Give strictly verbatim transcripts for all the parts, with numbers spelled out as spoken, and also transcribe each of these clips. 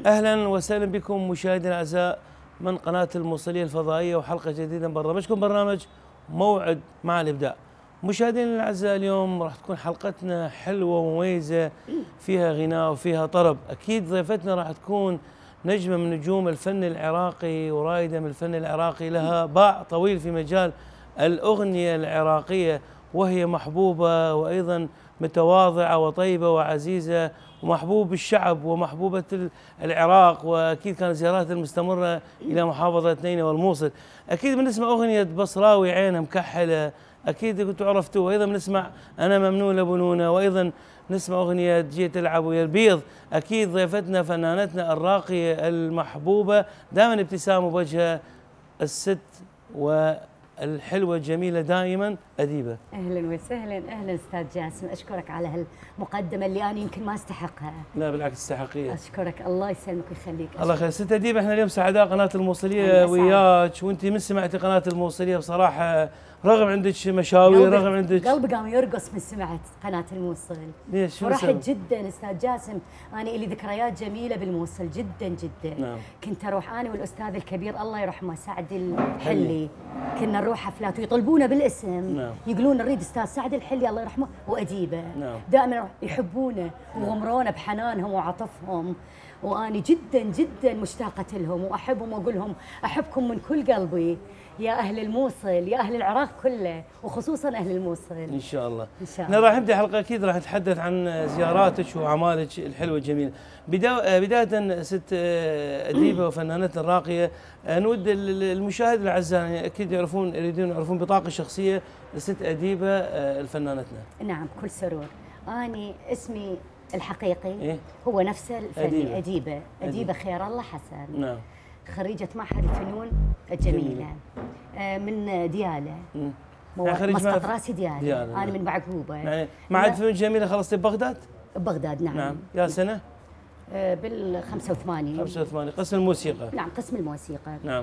أهلا وسهلا بكم مشاهدينا الأعزاء من قناة الموصلية الفضائية وحلقة جديدة من برنامجكم برنامج موعد مع الإبداع. مشاهدينا الأعزاء، اليوم راح تكون حلقتنا حلوة ومميزة، فيها غناء وفيها طرب. أكيد ضيفتنا راح تكون نجمة من نجوم الفن العراقي ورائدة من الفن العراقي، لها باع طويل في مجال الأغنية العراقية، وهي محبوبة وأيضا متواضعة وطيبة وعزيزة ومحبوب الشعب ومحبوبة العراق، وأكيد كانت زياراتها المستمرة إلى محافظة نينوى والموصل. أكيد بنسمع أغنية بصراوي عينها مكحلة، أكيد كنتوا عرفتوها. وأيضا بنسمع أنا ممنونة بنونة، وأيضا نسمع أغنية جيت ألعب ويا البيض. أكيد ضيفتنا فنانتنا الراقية المحبوبة، دائما ابتسام بوجهها، الست والحلوة الجميلة دائما أديبة. اهلا وسهلا. اهلا استاذ جاسم، اشكرك على هالمقدمه اللي انا يمكن ما استحقها. لا بالعكس تستحقيها. اشكرك، الله يسلمك ويخليك. الله خير. ست أديبة، احنا اليوم سعداء قناة الموصلية وياك، وانت من سمعتي قناة الموصلية بصراحة رغم عندك مشاوير، رغم عندك قلبي قام يرقص من سمعت قناة الموصل. ليش؟ فرحت جدا استاذ جاسم، انا لي ذكريات جميله بالموصل جدا جدا. نعم. كنت اروح انا والاستاذ الكبير الله يرحمه سعد الحلي، كنا نروح حفلات ويطلبونا بالاسم. نعم. يقولون نريد استاذ سعد الحلي الله يرحمه واديبه. نعم. دائما يحبونه وغمرونا بحنانهم وعطفهم، واني جدا جدا مشتاقه لهم واحبهم واقول لهم احبكم من كل قلبي يا اهل الموصل، يا اهل العراق كله، وخصوصا اهل الموصل. ان شاء الله. ان شاء الله. احنا راح نبدا حلقه اكيد راح نتحدث عن زياراتك واعمالك الحلوه الجميله. بدايه ست اديبه وفنانتنا الراقيه، نود المشاهد الاعزاء يعني اكيد يعرفون يريدون يعرفون بطاقه شخصيه لست اديبه الفنانتنا. نعم كل سرور. اني اسمي الحقيقي إيه؟ هو نفسه الفني أديبة. أديبة أديبة خير الله حسن. نعم. خريجة معهد الفنون الجميلة آه من ديالى. يعني مسقط راسي ديالى. ديالى. أنا نعم. من بعقوبة. يعني معهد الفنون الجميلة خلصتي ببغداد؟ ببغداد نعم. نعم. يا سنة؟ آه بال خمسة وثمانين. خمسة وثمانين. قسم الموسيقى. نعم قسم الموسيقى. نعم.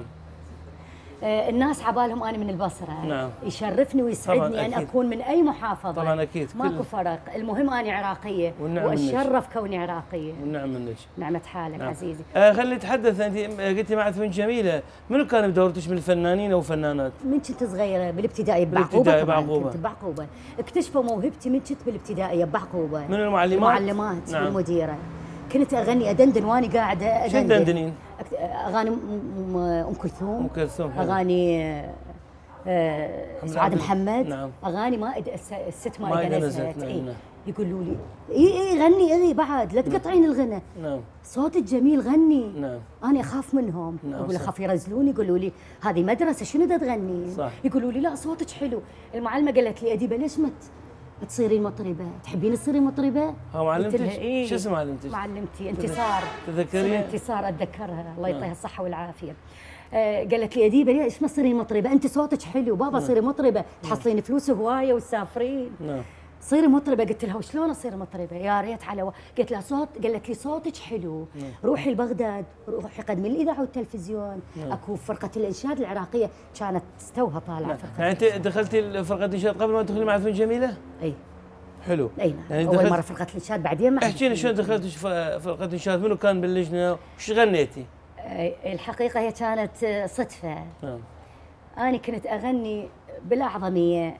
آه الناس عبالهم انا من البصره. نعم. يشرفني ويسعدني ان اكون من اي محافظه. طبعا اكيد. ماكو فرق، المهم اني عراقيه واتشرف كوني عراقيه. والنعم منك. نعمه حالك. نعم. عزيزي. آه خلينا نتحدث، انت قلتي معهد فنون جميله، منو كان بدورتك من الفنانين او فنانات؟ من كنت صغيره بالابتدائي بعقوبه. بالابتدائي بعقوبه. كنت بعقوبه، اكتشفوا موهبتي من كنت بالابتدائيه بعقوبه. من المعلمات؟ المعلمات. نعم. والمديره. كنت اغني ادندن واني قاعده ادندن. شو تدندنين؟ اغاني ام كلثوم. ام كلثوم. اغاني آه سعاد محمد. نعم. اغاني ما الست ما اذا نزلت. نعم. إيه؟ يقولوا لي اي اي غني اي بعد لا تقطعين الغنى. نعم. صوتك جميل غني. نعم. انا اخاف منهم. نعم. اقول اخاف يرزلوني، يقولوا لي هذه مدرسه شنو دا تغني؟ صح. يقولوا لي لا صوتك حلو. المعلمه قالت لي اديبه ليش ما تصيرين مطربه؟ تحبين تصيرين مطربه؟ ها معلمتك؟ إيه؟ شو اسم معلمتك؟ معلمتي انتصار. تذكرين؟ انتصار اتذكرها الله يعطيها الصحه والعافيه. آه قالت لي اديبه ليش ما تصيرين مطربه؟ انت صوتك حلو، بابا صيري مطربه تحصلين فلوس هوايه وتسافرين. نعم. صيري مطربه. قلت لها وشلون اصير مطربه؟ يا ريت على و... قلت لها صوت، قالت لي صوتك حلو. نعم. روحي لبغداد، روحي قدمي الاذاعه والتلفزيون. نعم. اكو فرقه الانشاد العراقيه كانت توها طالعه. نعم. فرقه يعني انت دخلتي فرقه الانشاد قبل ما تدخلي معهد فنون جميله؟ اي. حلو. اي نعم. يعني اول مره فرقه الانشاد بعدين ما احكي لي شلون دخلتي فرقه الانشاد، منو كان باللجنه وش غنيتي؟ الحقيقه هي كانت صدفه. نعم. انا كنت اغني بالاعظميه،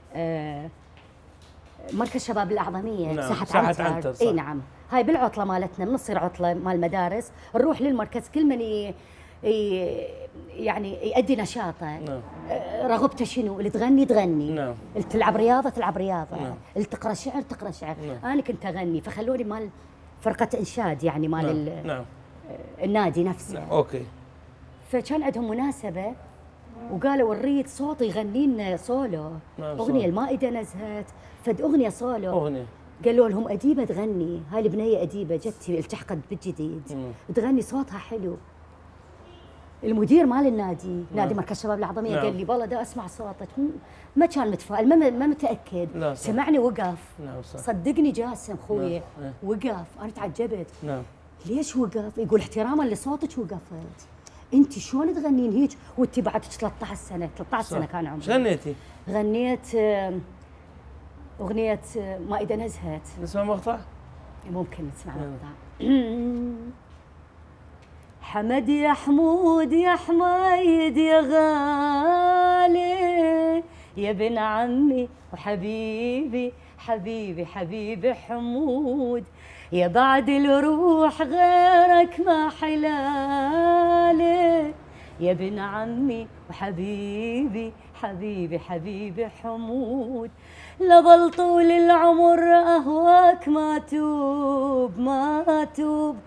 مركز شباب الاعظميه. نعم. ساحه, ساحة عنتر, عنتر. اي نعم. هاي بالعطله مالتنا بنصير عطله مال المدارس نروح للمركز كل من ي... ي... يعني يؤدي نشاطه. نعم. رغبته شنو؟ اللي تغني تغني. نعم. اللي تلعب رياضه تلعب رياضه. نعم. اللي تقرا شعر تقرا شعر. نعم. انا كنت اغني فخلوني مال فرقه انشاد يعني مال. نعم. ال... نعم. النادي نفسه. نعم. اوكي. فكان عندهم مناسبه وقالوا نريد صوت يغني لنا سولو. نعم. اغنيه المائده نزهت فد اغنيه سولو. اغنيه. قالوا لهم اديبه تغني، هاي البنيه اديبه جتي التحقت بالجديد. مم. تغني صوتها حلو. المدير مال النادي، نعم. نادي مركز شباب الاعظميه. نعم. قال لي والله دا اسمع صوتك. ما كان متفائل، ما, ما متاكد. لا سمعني وقف. نعم صح. صدقني جاسم خويا. نعم. وقف. انا تعجبت. نعم. ليش وقف؟ يقول احتراما لصوتك وقفت. انت شلون تغنين هيك وانت بعدك ثلاثة عشر سنه؟ ثلاثة عشر سنه كان عمري. شو غنيتي؟ غنيت اغنيه مائده نزهت. نسمع مقطع؟ ممكن نسمع مقطع. حمد يا حمود يا حميد يا غالي يا ابن عمي وحبيبي حبيبي حبيبي حمود، يا بعد الروح غيرك ما حلالي يا ابن عمي وحبيبي حبيبي حبيبي حمود، لظل طول العمر أهواك ما توب ما توب،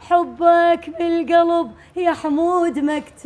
حبك بالقلب يا حمود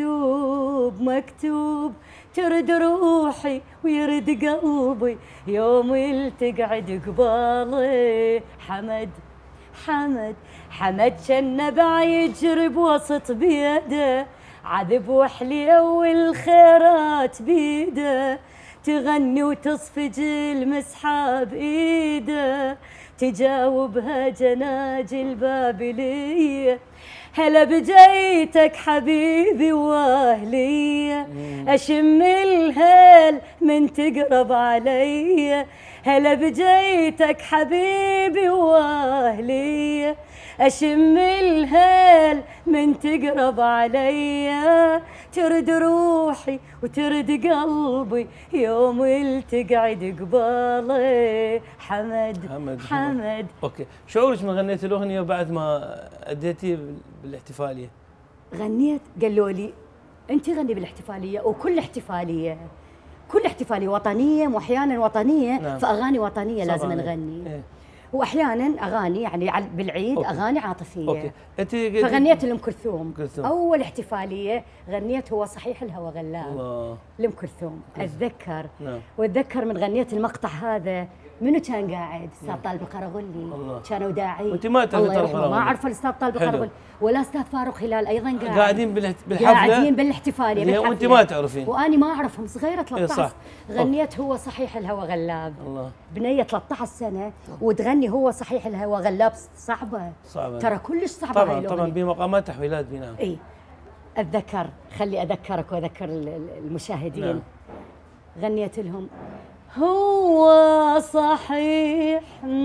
مكتوب مكتوب، ترد روحي ويرد قلبي يوم تقعد قبالي. حمد حمد حمد شنبع يجري بوسط بيده، عذب وحليه والخيرات بيده، تغني وتصفج المسحة بإيده، تجاوبها جناجي البابلية. هلا بجيتك حبيبي واهلية، أشم الهيل من تقرب علي. هلا بجيتك حبيبي واهلية، أشم الهيل من تقرب علي، ترد روحي وترد قلبي يوم تقعد قبالي. حمد حمد حمد. اوكي، شعورك من غنيت الاغنيه وبعد ما اديتي بالاحتفاليه؟ غنيت قالوا لي انت غني بالاحتفاليه، وكل احتفاليه كل احتفاليه وطنيه واحيانا وطنيه. نعم. فاغاني وطنيه لازم نغني. إيه؟ واحيانا اغاني يعني بالعيد. أوكي. اغاني عاطفيه. اوكي، انت فغنيت لام كلثوم. اول احتفاليه غنيت هو صحيح الهوى غلاب. الله. لام كلثوم اتذكر. نعم. واتذكر من غنيت المقطع هذا منو كان قاعد؟ استاذ طالب القرغلي كانوا داعي. وانت ما تعرفي طالب القرغلي؟ ما اعرف الاستاذ طالب القرغلي ولا استاذ فاروق هلال ايضا قاعد. قاعدين بالحفله؟ قاعدين بالاحتفاليه وانت ما تعرفين؟ واني ما اعرفهم، صغيره ثلاثة عشر. إيه غنيت هو صحيح الهوى غلاب. الله. بنيه ثلاثة عشر سنه وتغني هو صحيح الهوى غلاب، صعبه صعبه ترى كلش صعبه. طبعا طبعا بمقامات تحويلات بناء. اي اتذكر، خلي اذكرك واذكر المشاهدين. نعم. غنيت لهم هو صحيح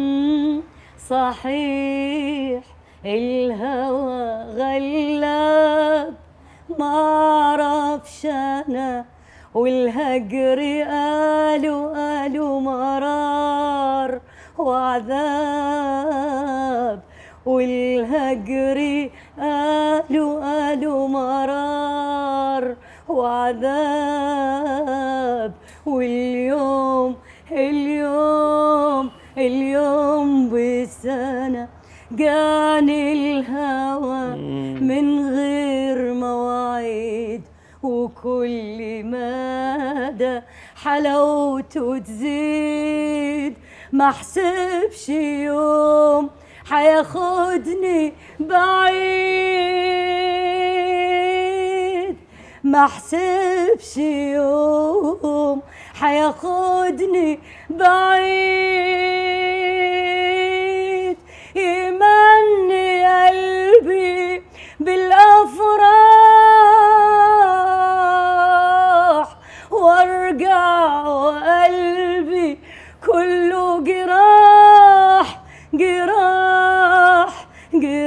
صحيح الهوى غلاب، ما اعرفش انا والهجر قالوا قالوا مرار وعذاب، والهجر قالوا قالوا مرار وعذاب، واليوم اليوم اليوم بالسنة جاني الهوى من غير مواعيد، وكل مدى حلاوته تزيد، ما حسبش يوم حياخدني بعيد، ما حسبش يوم حياخدني بعيد، يمني قلبي بالافراح وارجع وقلبي كله جراح جراح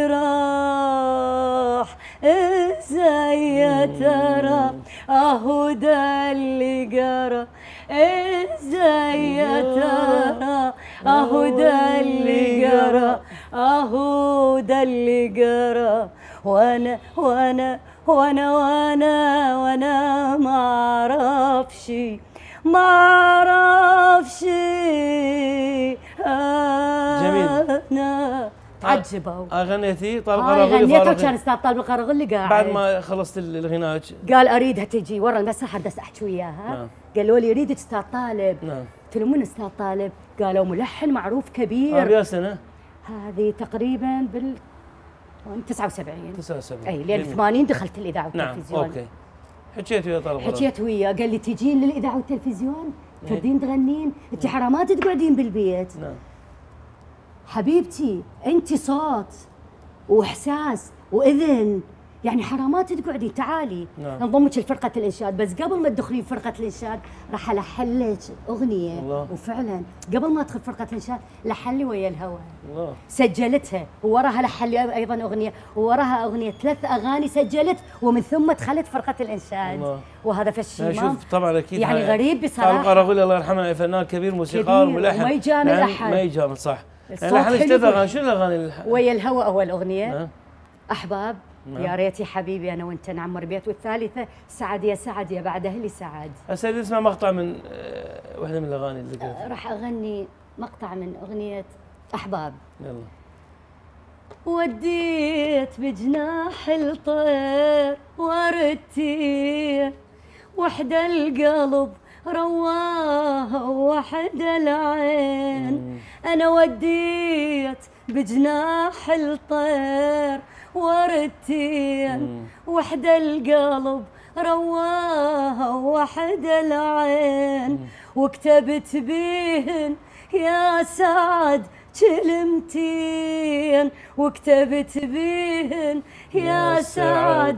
جراح. ازاي يا ترى اهو ده اللي جرى، ازاي يا ترى اهو ده اللي جرى، اهو ده اللي جرى، وانا وانا وانا وانا وانا ما اعرفش ما اعرفش. انا تعجبوا. غنيتي طالب القرغلي؟ غنيتها وكان استاذ طالب القرغلي قاعد. بعد ما خلصت الغناء قال اريدها تجي ورا المسرح بدي احكي وياها. نعم. قالوا لي اريدك استاذ طالب. نعم. قلت لهم من استاذ طالب؟ قالوا ملحن معروف كبير. بأي سنة؟ هذه تقريبا بال تسعة وسبعين. تسعة وسبعين. اي لين ثمانين دخلت الاذاعه والتلفزيون. نعم. اوكي. حكيت ويا طالب القرغلي؟ حكيت وياه، قال لي تجين للاذاعه والتلفزيون؟ تردين تغنين؟ انت حرامات تقعدين بالبيت. نعم. حبيبتي انت صوت واحساس واذن، يعني حرامات تقعدي تعالي نعم. انضمك لفرقه الانشاد، بس قبل ما تدخلين فرقه الانشاد راح الحن لك اغنيه. الله. وفعلا قبل ما ادخل فرقه الانشاد لحن لي ويا الهوى. الله. سجلتها ووراها لحن لي ايضا اغنيه، ووراها اغنيه، ثلاث اغاني سجلت، ومن ثم دخلت فرقه الانشاد. الله. وهذا فشي شوف طبعا اكيد يعني غريب بصراحه. طارق قراغولي الله يرحمه فنان كبير موسيقار وملحن، ما يجامل يعني احد، ما يجامل صح. الصوت لحن ثلاث حلو. اغاني، شنو الاغاني اللي ويا الهوى اول اغنيه نعم. احباب، نعم. يا ريت يا حبيبي انا وانت نعمر بيت، والثالثه سعد يا سعد يا بعد اهلي سعد. هسه نسمع مقطع من آه، واحده من الاغاني اللي قلت. راح اغني مقطع من اغنيه احباب. يلا. وديت بجناح الطير وردتي، وحده القلب رواها وحده العين. انا وديت بجناح الطير وردتين، وحده القلب رواها وحده العين. وكتبت بيهن يا سعد كلمتين، وكتبت بيهن يا سعد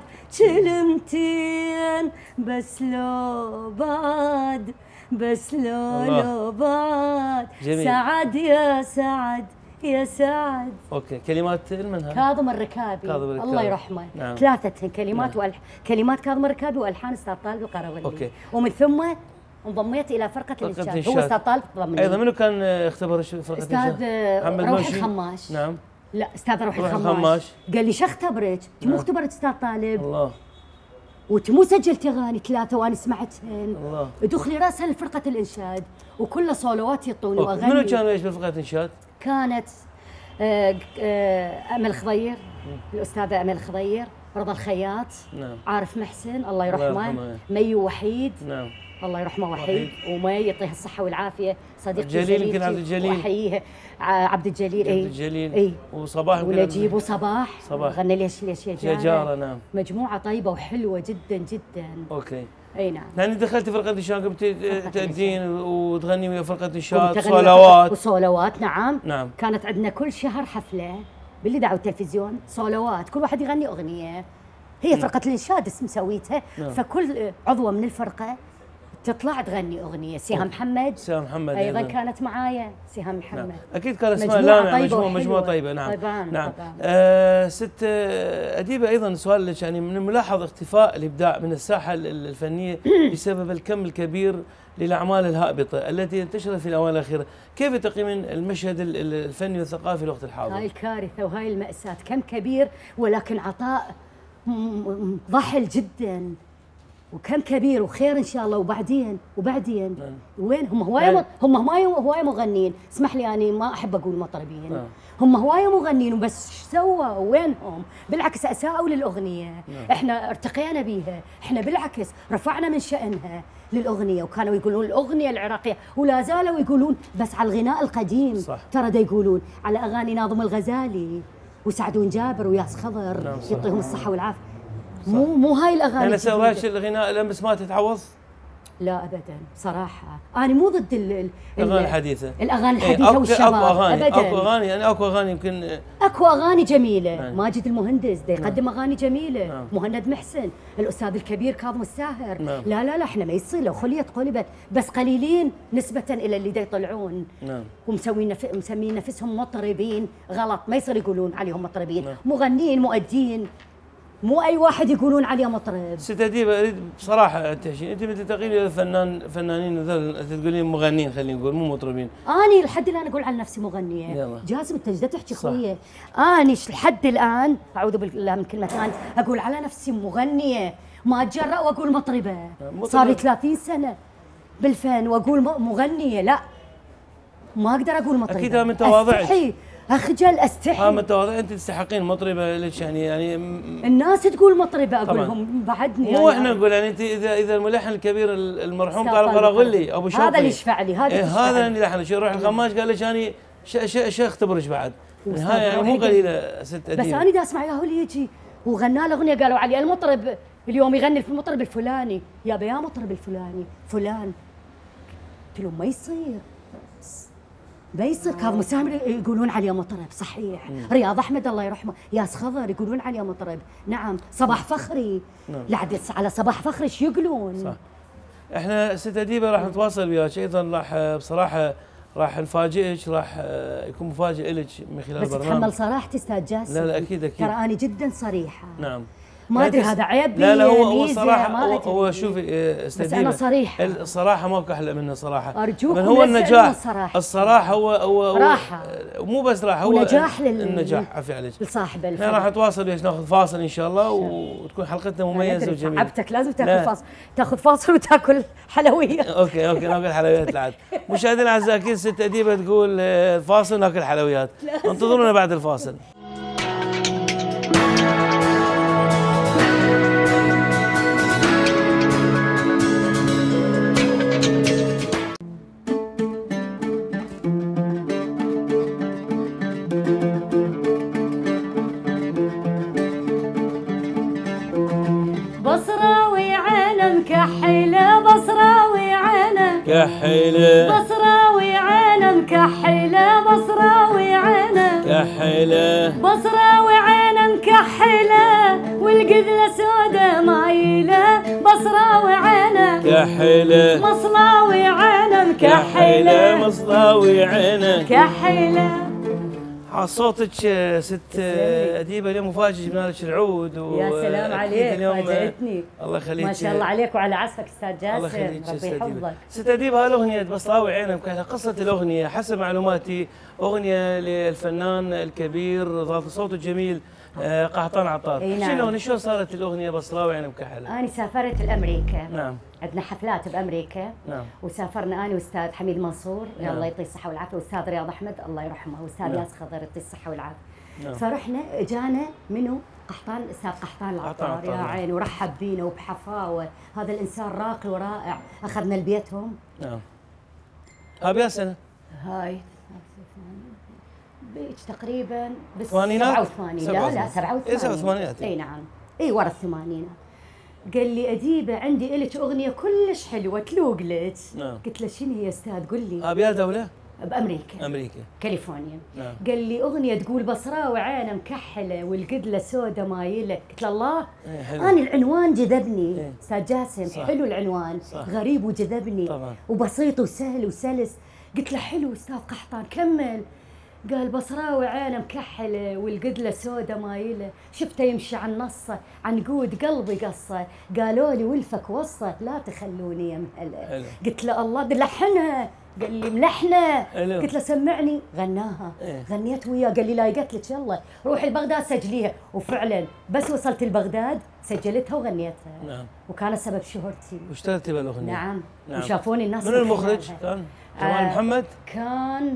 كلمتين. بس لو بعد، بس لو لو بعد. جميل. سعد يا سعد يا سعد. اوكي، كلمات منها كاظم الركابي، كاظم الركابي. الله يرحمه. نعم. ثلاثة كلمات، نعم. والح... كلمات كاظم الركابي والحان استاذ طالب القراولي. اوكي. ومن ثم انضميت الى فرقه الانشاد. هو استاذ طالب ضمني. ايضا منو كان اختبر فرقه الانشاد؟ استاذ روحي الخماش. نعم. لا استاذ روحي روحي الخماش. الخماش قال لي شو اختبرك؟ انت مو نعم. اختبرت استاذ طالب. الله. وانت مو سجلت اغاني ثلاثه وانا سمعتهن. الله. ادخلي راسها لفرقه الانشاد وكلها صولوات يعطوني واغاني. منو كانوا ايش بفرقه الانشاد؟ كانت آه آه امل خضير، الاستاذه امل خضير، رضا الخياط، نعم. عارف محسن الله يرحمه، الله يرحمه. مي وحيد، نعم. الله يرحمه وحيد، ومي يعطيها الصحه والعافيه، صديقتي جليل يمكن عبد الجليل، واحييها عبد الجليل. اي عبد الجليل اي وصباح ونجيب وصباح صباح غنى ليش ليش يا جاره. جاره. نعم. مجموعه طيبه وحلوه جدا جدا. اوكي. اي نعم. يعني دخلتي فرقه الانشاد قبل تأدين وتغني ويا فرقه الانشاد صولوات وصولوات. نعم. نعم. كانت عندنا كل شهر حفله باللي دعوا التلفزيون، صولوات، كل واحد يغني اغنيه. هي فرقه الانشاد اسم مسويتها. نعم. فكل عضوه من الفرقه تطلع تغني اغنيه. سهام محمد، سهام محمد ايضا, أيضاً كانت معايا. سهام محمد. نعم. اكيد كان اسمها لامع، مجموعه مجموعه طيبه. نعم. طيبان. نعم. طيبان. آه ست اديبه، ايضا سؤال لك، يعني من الملاحظ اختفاء الابداع من الساحه الفنيه بسبب الكم الكبير للاعمال الهابطه التي انتشرت في الاونه الاخيره، كيف تقيمين المشهد الفني والثقافي في الوقت الحاضر؟ هاي الكارثه وهاي الماساه، كم كبير ولكن عطاء ضحل جدا، وكم كبير وخير ان شاء الله. وبعدين وبعدين نعم. وين هم؟ هوايه هم هوايه هوايه مغنيين، اسمح لي انا ما احب اقول مطربين. نعم. هم هوايه مغنيين بس ايش سووا؟ وينهم؟ بالعكس اساءوا للاغنيه. نعم. احنا ارتقينا بيها، احنا بالعكس رفعنا من شانها للاغنيه، وكانوا يقولون الاغنيه العراقيه ولا زالوا يقولون، بس على الغناء القديم. صح. ترى دا يقولون على اغاني ناظم الغزالي وسعدون جابر وياس خضر. نعم. يعطيهم الصحه والعافيه. مو مو هاي الاغاني. انا سوراش الغناء الامس ما تتعوض؟ لا ابدا صراحه، انا مو ضد الاغاني الحديثه، الاغاني الحديثه والشباب. اكو اغاني ابدا اكو اغاني يعني اكو اغاني يمكن اكو اغاني جميله. نعم. ماجد المهندس دا يقدم نعم. اغاني جميله. نعم. مهند محسن، الاستاذ الكبير كاظم الساهر. نعم. لا لا لا احنا ما يصير، لو خليت قلبت، بس قليلين نسبه الى اللي دا يطلعون. نعم. ومسوين نف... مسمين نفسهم مطربين، غلط، ما يصير يقولون عليهم مطربين. نعم. مغنيين مؤدين، مو اي واحد يقولون عليه مطرب. ست اديبه اريد بصراحه تحشين، انت مثل تقولين فنان فنانين تقولين مغنيين، خلينا نقول مو مطربين. اني لحد الان اقول عن نفسي مغنيه. جاسم انت ايش تحكي خويه؟ اني لحد الان اعوذ بالله من كلمه ثانيه اقول على نفسي مغنيه، ما اتجرأ واقول مطربه. صار لي ثلاثين سنه بالفن واقول مغنيه، لا ما اقدر اقول مطربه. اكيد من تواضعك. اخجل استحي. ها من تواضع، انت تستحقين مطربه ليش يعني يعني الناس تقول مطربه، اقول لهم بعدني. مو احنا نقول يعني انت اذا اذا الملحن الكبير المرحوم طارق قراغولي ابو شوقي هذا اللي يشفع لي، هذا إيه هذا اللي لحن شو روح الخماش قال لك يعني شو اختبرش بعد. هاي يعني مو قليله ست اديب. بس انا دا اسمع ياهو اللي يجي وغنى له اغنيه قالوا علي المطرب اليوم يغني في المطرب الفلاني، يابا يا مطرب الفلاني فلان. قلت لهم ما يصير، ما يصير. كاظم الساهر يقولون عليه مطرب صحيح. مم. رياض احمد الله يرحمه، ياس خضر يقولون عليه مطرب. نعم. صباح فخري. نعم. لعد على صباح فخري ايش يقولون؟ صح. احنا ست اديبه راح نتواصل وياك ايضا، راح بصراحه راح نفاجئك، راح يكون مفاجئ لك من خلال البرنامج. بس تحمل صراحتي استاذ جاسم. لا لا اكيد اكيد. ترى انا جدا صريحه. نعم. ما ادري هذا عيب. لا لا هو هو صراحه هو, هو شوفي استاذ بس انا صريحه. الصراحه ماكو احلى منه صراحه. ارجوكم هو النجاح الصراحه. الصراحه هو هو راحه. مو بس راحه، هو نجاح لل النجاح. عفي عليك. لصاحب الفن. احنا راح نتواصل وياك، ناخذ فاصل ان شاء الله وتكون حلقتنا مميزه وجميله. تعبتك لازم تاخذ فاصل، تاخذ فاصل وتاكل حلويات. اوكي اوكي ناكل حلويات العاد. مشاهدينا الاعزاء اكيد ست اديبه تقول فاصل ناكل حلويات، انتظرونا بعد الفاصل. بصراوي عينه مكحله، بصراوي عينه كحله، بصراوي عينه مكحله، بصراوي عينه كحله، بصراوي عينه مكحله والقذله سودا مايله، بصراوي عينه كحله، مصلاوي عينه مكحله، مصلاوي عينه كحله. صوتك ست اديبه اليوم مفاجئ، جبنا لك العود. يا سلام عليك، فاجأتني. الله يخليك. ما شاء الله عليك وعلى عزفك استاذ جاسم. الله يخليك. ربي يحفظك. ست اديبه هالاغنيه بصلاوي عينه مكحله، قصه الاغنيه حسب معلوماتي اغنيه للفنان الكبير ذات الصوت الجميل قحطان عطار. نعم. شنو شلون صارت الاغنيه بصلاوي عينه مكحله؟ انا سافرت لامريكا. نعم. عندنا حفلات بامريكا. نعم. وسافرنا انا واستاذ حميد منصور. نعم. الله يعطيه الصحه والعافيه، واستاذ رياض احمد الله يرحمه، واستاذ نعم. ياس خضر يعطيه الصحه والعافيه. نعم. فرحنا جانا منو؟ قحطان، الاستاذ قحطان العطار يا عيني، ورحب بينا وبحفاوه، هذا الانسان راقي ورائع. اخذنا لبيتهم. نعم. ها بيا سنه؟ هاي بيج تقريبا بس ثمانينات؟ سبعة وثمانين. لا لا سبعة وثمانين. اي سبعة وثمانينات. اي نعم. اي ورا الثمانينات. قال لي اديبه عندي الك اغنيه كلش حلوه تلوق لك. نعم. قلت له شنو هي استاذ؟ قل لي. ها بيا دوله؟ بامريكا. امريكا. كاليفورنيا. نعم. قال لي اغنيه تقول بصراوي عينه مكحله والقدله سودا مايله. قلت له الله. ايه حلو. انا العنوان جذبني. ايه. استاذ جاسم صح. حلو العنوان. صح. غريب وجذبني. طبعا. وبسيط وسهل وسلس. قلت له حلو استاذ قحطان كمل. قال بصراوي عينه مكحله والقدله سودا مايله، شفته يمشي عن نصه عنقود قلبي قصه، قالوا لي ولفك وصه لا تخلوني يا مهله. قلت له الله لحنها. قال لي ملحنه. قلت له سمعني. غناها. إيه؟ غنيت وياه. قال لي لايقت لك يلا روحي لبغداد سجليها. وفعلا بس وصلت لبغداد سجلتها وغنيتها. نعم. وكان سبب شهرتي. واشتغلتي بالاغنيه؟ نعم. نعم. وشافوني الناس. من المخرج كان؟ جمال آه محمد؟ كان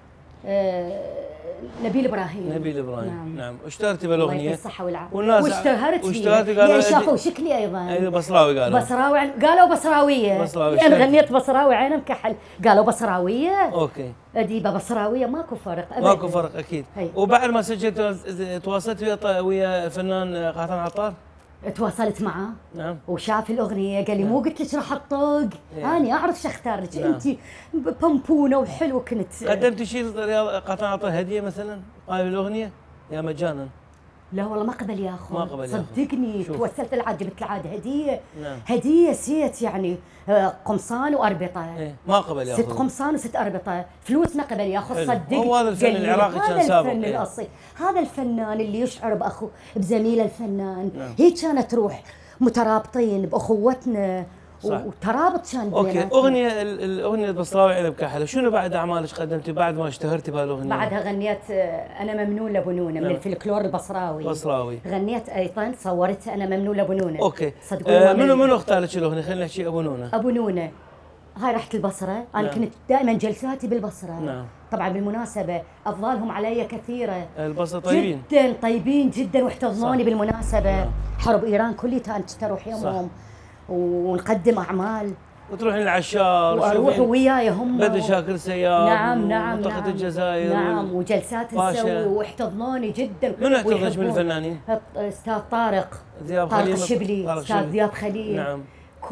آه نبيل ابراهيم. نبيل ابراهيم. نعم. نعم. واشتهرتي الله بالاغنيه. يعطيه الصحه والعافيه. والناس واشتهرت واشتهرتي قالوا شافوا شكلي ايضا. ايوه بصراوي قالوا. بصراوي قالوا بصراويه. بصراوي. انا غنيت بصراوي عينه مكحل قالوا بصراويه. اوكي. اديبه بصراويه ماكو فرق ابدا. ماكو فرق اكيد. هي. وبعد ما سجلت تواصلت ويا ويا الفنان قحطان عطار؟ تواصلت معه. نعم. وشاف الاغنيه قال لي مو قلت لك راح اطق. نعم. انا اعرف شو اختار لك. نعم. انت بمبونه وحلوه كنت. قدمتي شيء قحطان عطار هديه مثلا قبل الاغنيه يا مجانا؟ لا والله ما قبل ياخذ. ما قبل ياخذ. صدقني توسلت العاد جبت العاد هديه. نعم. هديه سيت يعني قمصان واربطه. ايه ما قبل ياخذ. ست قمصان وست اربطه، فلوس ما قبل ياخذ. صدق. هو هذا الفن العراقي كان سابق. هذا الفن ايه. الاصيل، هذا الفنان اللي يشعر باخو بزميله الفنان. نعم. هي كانت روح مترابطين باخوتنا. صح. وترابط كان بيناتنا. اوكي. اغنيه الاغنيه بصلاوي عينه مكحله، شنو بعد اعمالك قدمتي بعد ما اشتهرتي بهالاغنيه؟ بعدها غنيت انا ممنون لابو نونه. نعم. من الفلكلور البصراوي. بصراوي. غنيت ايضا صورتها انا ممنون لابو نونه. اوكي. صدقوني. آه منو منو اختار لك الاغنيه؟ خلينا نحكي ابو نونه. ابو نونه هاي رحت البصره. انا نعم. كنت دائما جلساتي بالبصره. نعم. طبعا بالمناسبه افضالهم علي كثيره. البصره طيبين جدا طيبين جدا واحتضنوني بالمناسبه. نعم. حرب ايران كلها كنت اروح يومهم ونقدم اعمال. وتروحين العشار واروح وياي هم. بدر شاكر سياب. نعم نعم منطقة نعم الجزائر. نعم. وجلسات نسوي واحتضنوني جدا. من احتضنك من الفنانين؟ استاذ طارق. ذياب طارق خليل. الشبلي. استاذ ذياب خليل. نعم.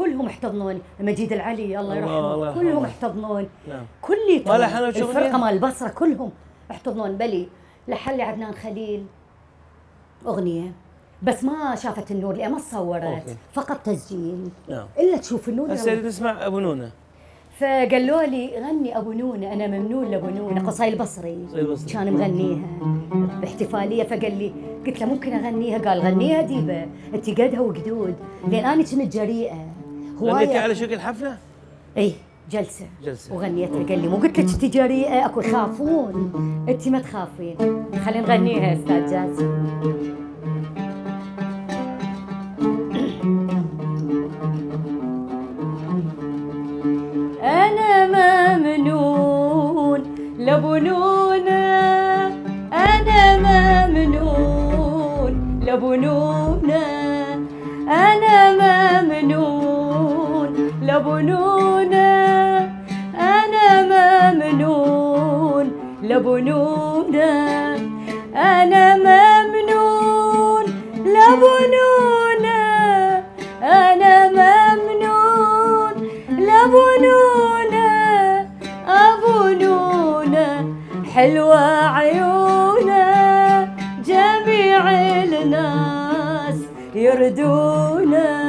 كلهم يحتضنون، مجيد العلي الله يرحمه الله كلهم يرحمه. يحتضنون. نعم. كليتهم ما لحنوا شغلية؟ الفرقه مال البصره كلهم يحتضنون. بلي لحن لي عدنان خليل اغنيه بس ما شافت النور لأ ما صورت. أوكي. فقط تسجيل. نعم. الا تشوف النور. هسه نسمع ابو نونه. فقالوا لي غني ابو نونه، انا ممنون لابو نونه، قصاي البصري البصري. كان مغنيها باحتفاليه، فقال لي قلت له ممكن اغنيها؟ قال غنيها ديبه انت قدها وقدود، لان انا كنت جريئه غنيتي على شكل حفله؟ اي جلسه جلسه وغنيتها. قال لي مو قلت لك انت جريئه، اكو يخافون انت ما تخافين. خلينا نغنيها استاذ جاسم. أنا ممنون لأبو نونة، أنا ممنون لأبو نونة، أنا ممنون لأبو نونة، أنا ممنون لأبو نونة، أنا ممنون لأبو نونة، أنا ممنون لأبو نونة، أبو نونة حلوة عيونه، جميع الناس يردونه.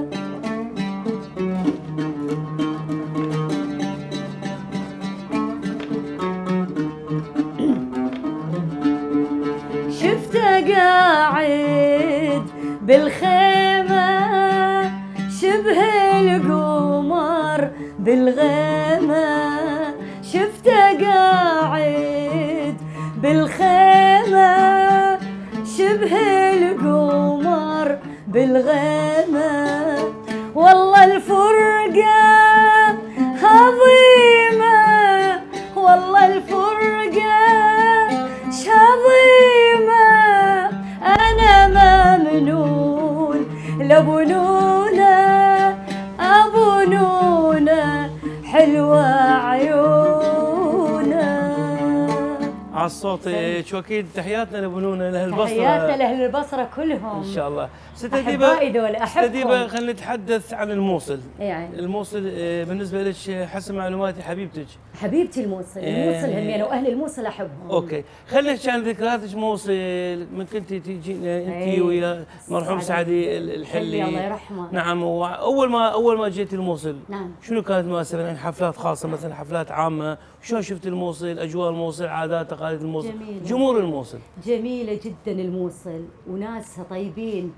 شفته قاعد بالخيمة شبه القمر بالغيمة، شفته قاعد بالخيمة شبه القمر بالغيمة، والله الفرقة عظيمة، والله الفرقة عظيمة، أنا ممنون لأبو نونة، أبو نونة حلوة عيونه. على الصوت شو اكيد تحياتنا لابو نونه لاهل البصره. تحياتنا لاهل البصره كلهم ان شاء الله. ست أحبائي دول ست أحبكم. أديبة خلينا نتحدث عن الموصل. يعني الموصل آه، بالنسبه لك حسب معلوماتي حبيبتك. حبيبتي الموصل، الموصل إيه. همين واهل الموصل احبهم. اوكي، خلينا نحكي عن ذكرياتك موصل من كنت تيجي انت إيه. ويا المرحوم سعدي الحلي. الله يرحمه. نعم، واول ما اول ما جيت الموصل نعم. شنو كانت مناسبه؟ يعني حفلات خاصه مثلا حفلات عامه، شلون شفت الموصل؟ اجواء الموصل، عادات تقاليد الموصل، جميلة. جمهور الموصل. جميلة جدا الموصل، وناسها طيبين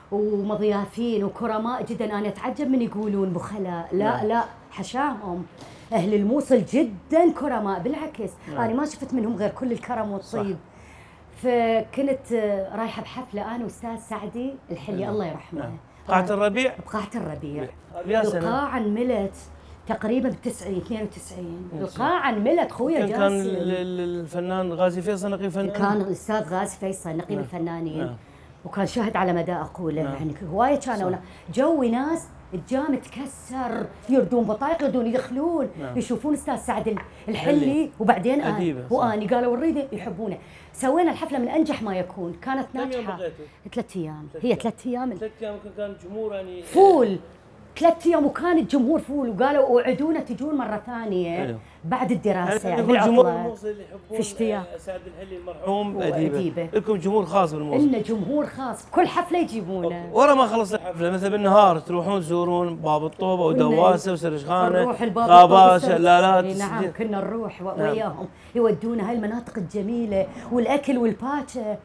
ومضيافين وكرماء جدا. انا اتعجب من يقولون بخلاء، لا نعم. لا حشاهم. اهل الموصل جدا كرماء، بالعكس نعم. انا ما شفت منهم غير كل الكرم والطيب. صح. فكنت رايحه بحفله انا واستاذ سعدي الحلي. نعم. الله يرحمه. نعم. قاعة الربيع؟ بقاعة الربيع. يا سنة؟ القاعة انملت تقريبا بالتسعين اثنين وتسعين. القاعة انملت خويا جاسم. كان الفنان غازي فيصل نقيب فنان؟ كان الاستاذ غازي فيصل نقيب نعم. الفنانين. نعم. وكان شاهد على مدى اقوله. نعم. يعني هوايه كانوا جو ناس الجام تكسر، يردون بطايق، يردون يدخلون. نعم. يشوفون استاذ سعد الحلي وبعدين انا واني قالوا نريد يحبونه. سوينا الحفله من انجح ما يكون، كانت ناجحه. ثلاث ايام، هي ثلاث ايام. ثلاث ايام كان الجمهور يعني فول ثلاث ايام، وكان الجمهور فول، وقالوا اوعدونا تجون مره ثانيه. أيوه. بعد الدراسه يعني بالعطله. الجمهور الموصل اللي يحبون في اشتياق. سعد الحلي المرحوم وأديبة. أديبة. لكم جمهور خاص بالموصل؟ إلنا جمهور خاص بكل حفله يجيبونه. ورا ما خلص الحفله مثلا بالنهار تروحون تزورون باب الطوبه ودواسه وسرجخانه، نروح الباب غابات، شلالات. نعم كنا نروح وياهم. يودونا هاي المناطق الجميله، والاكل والباتشا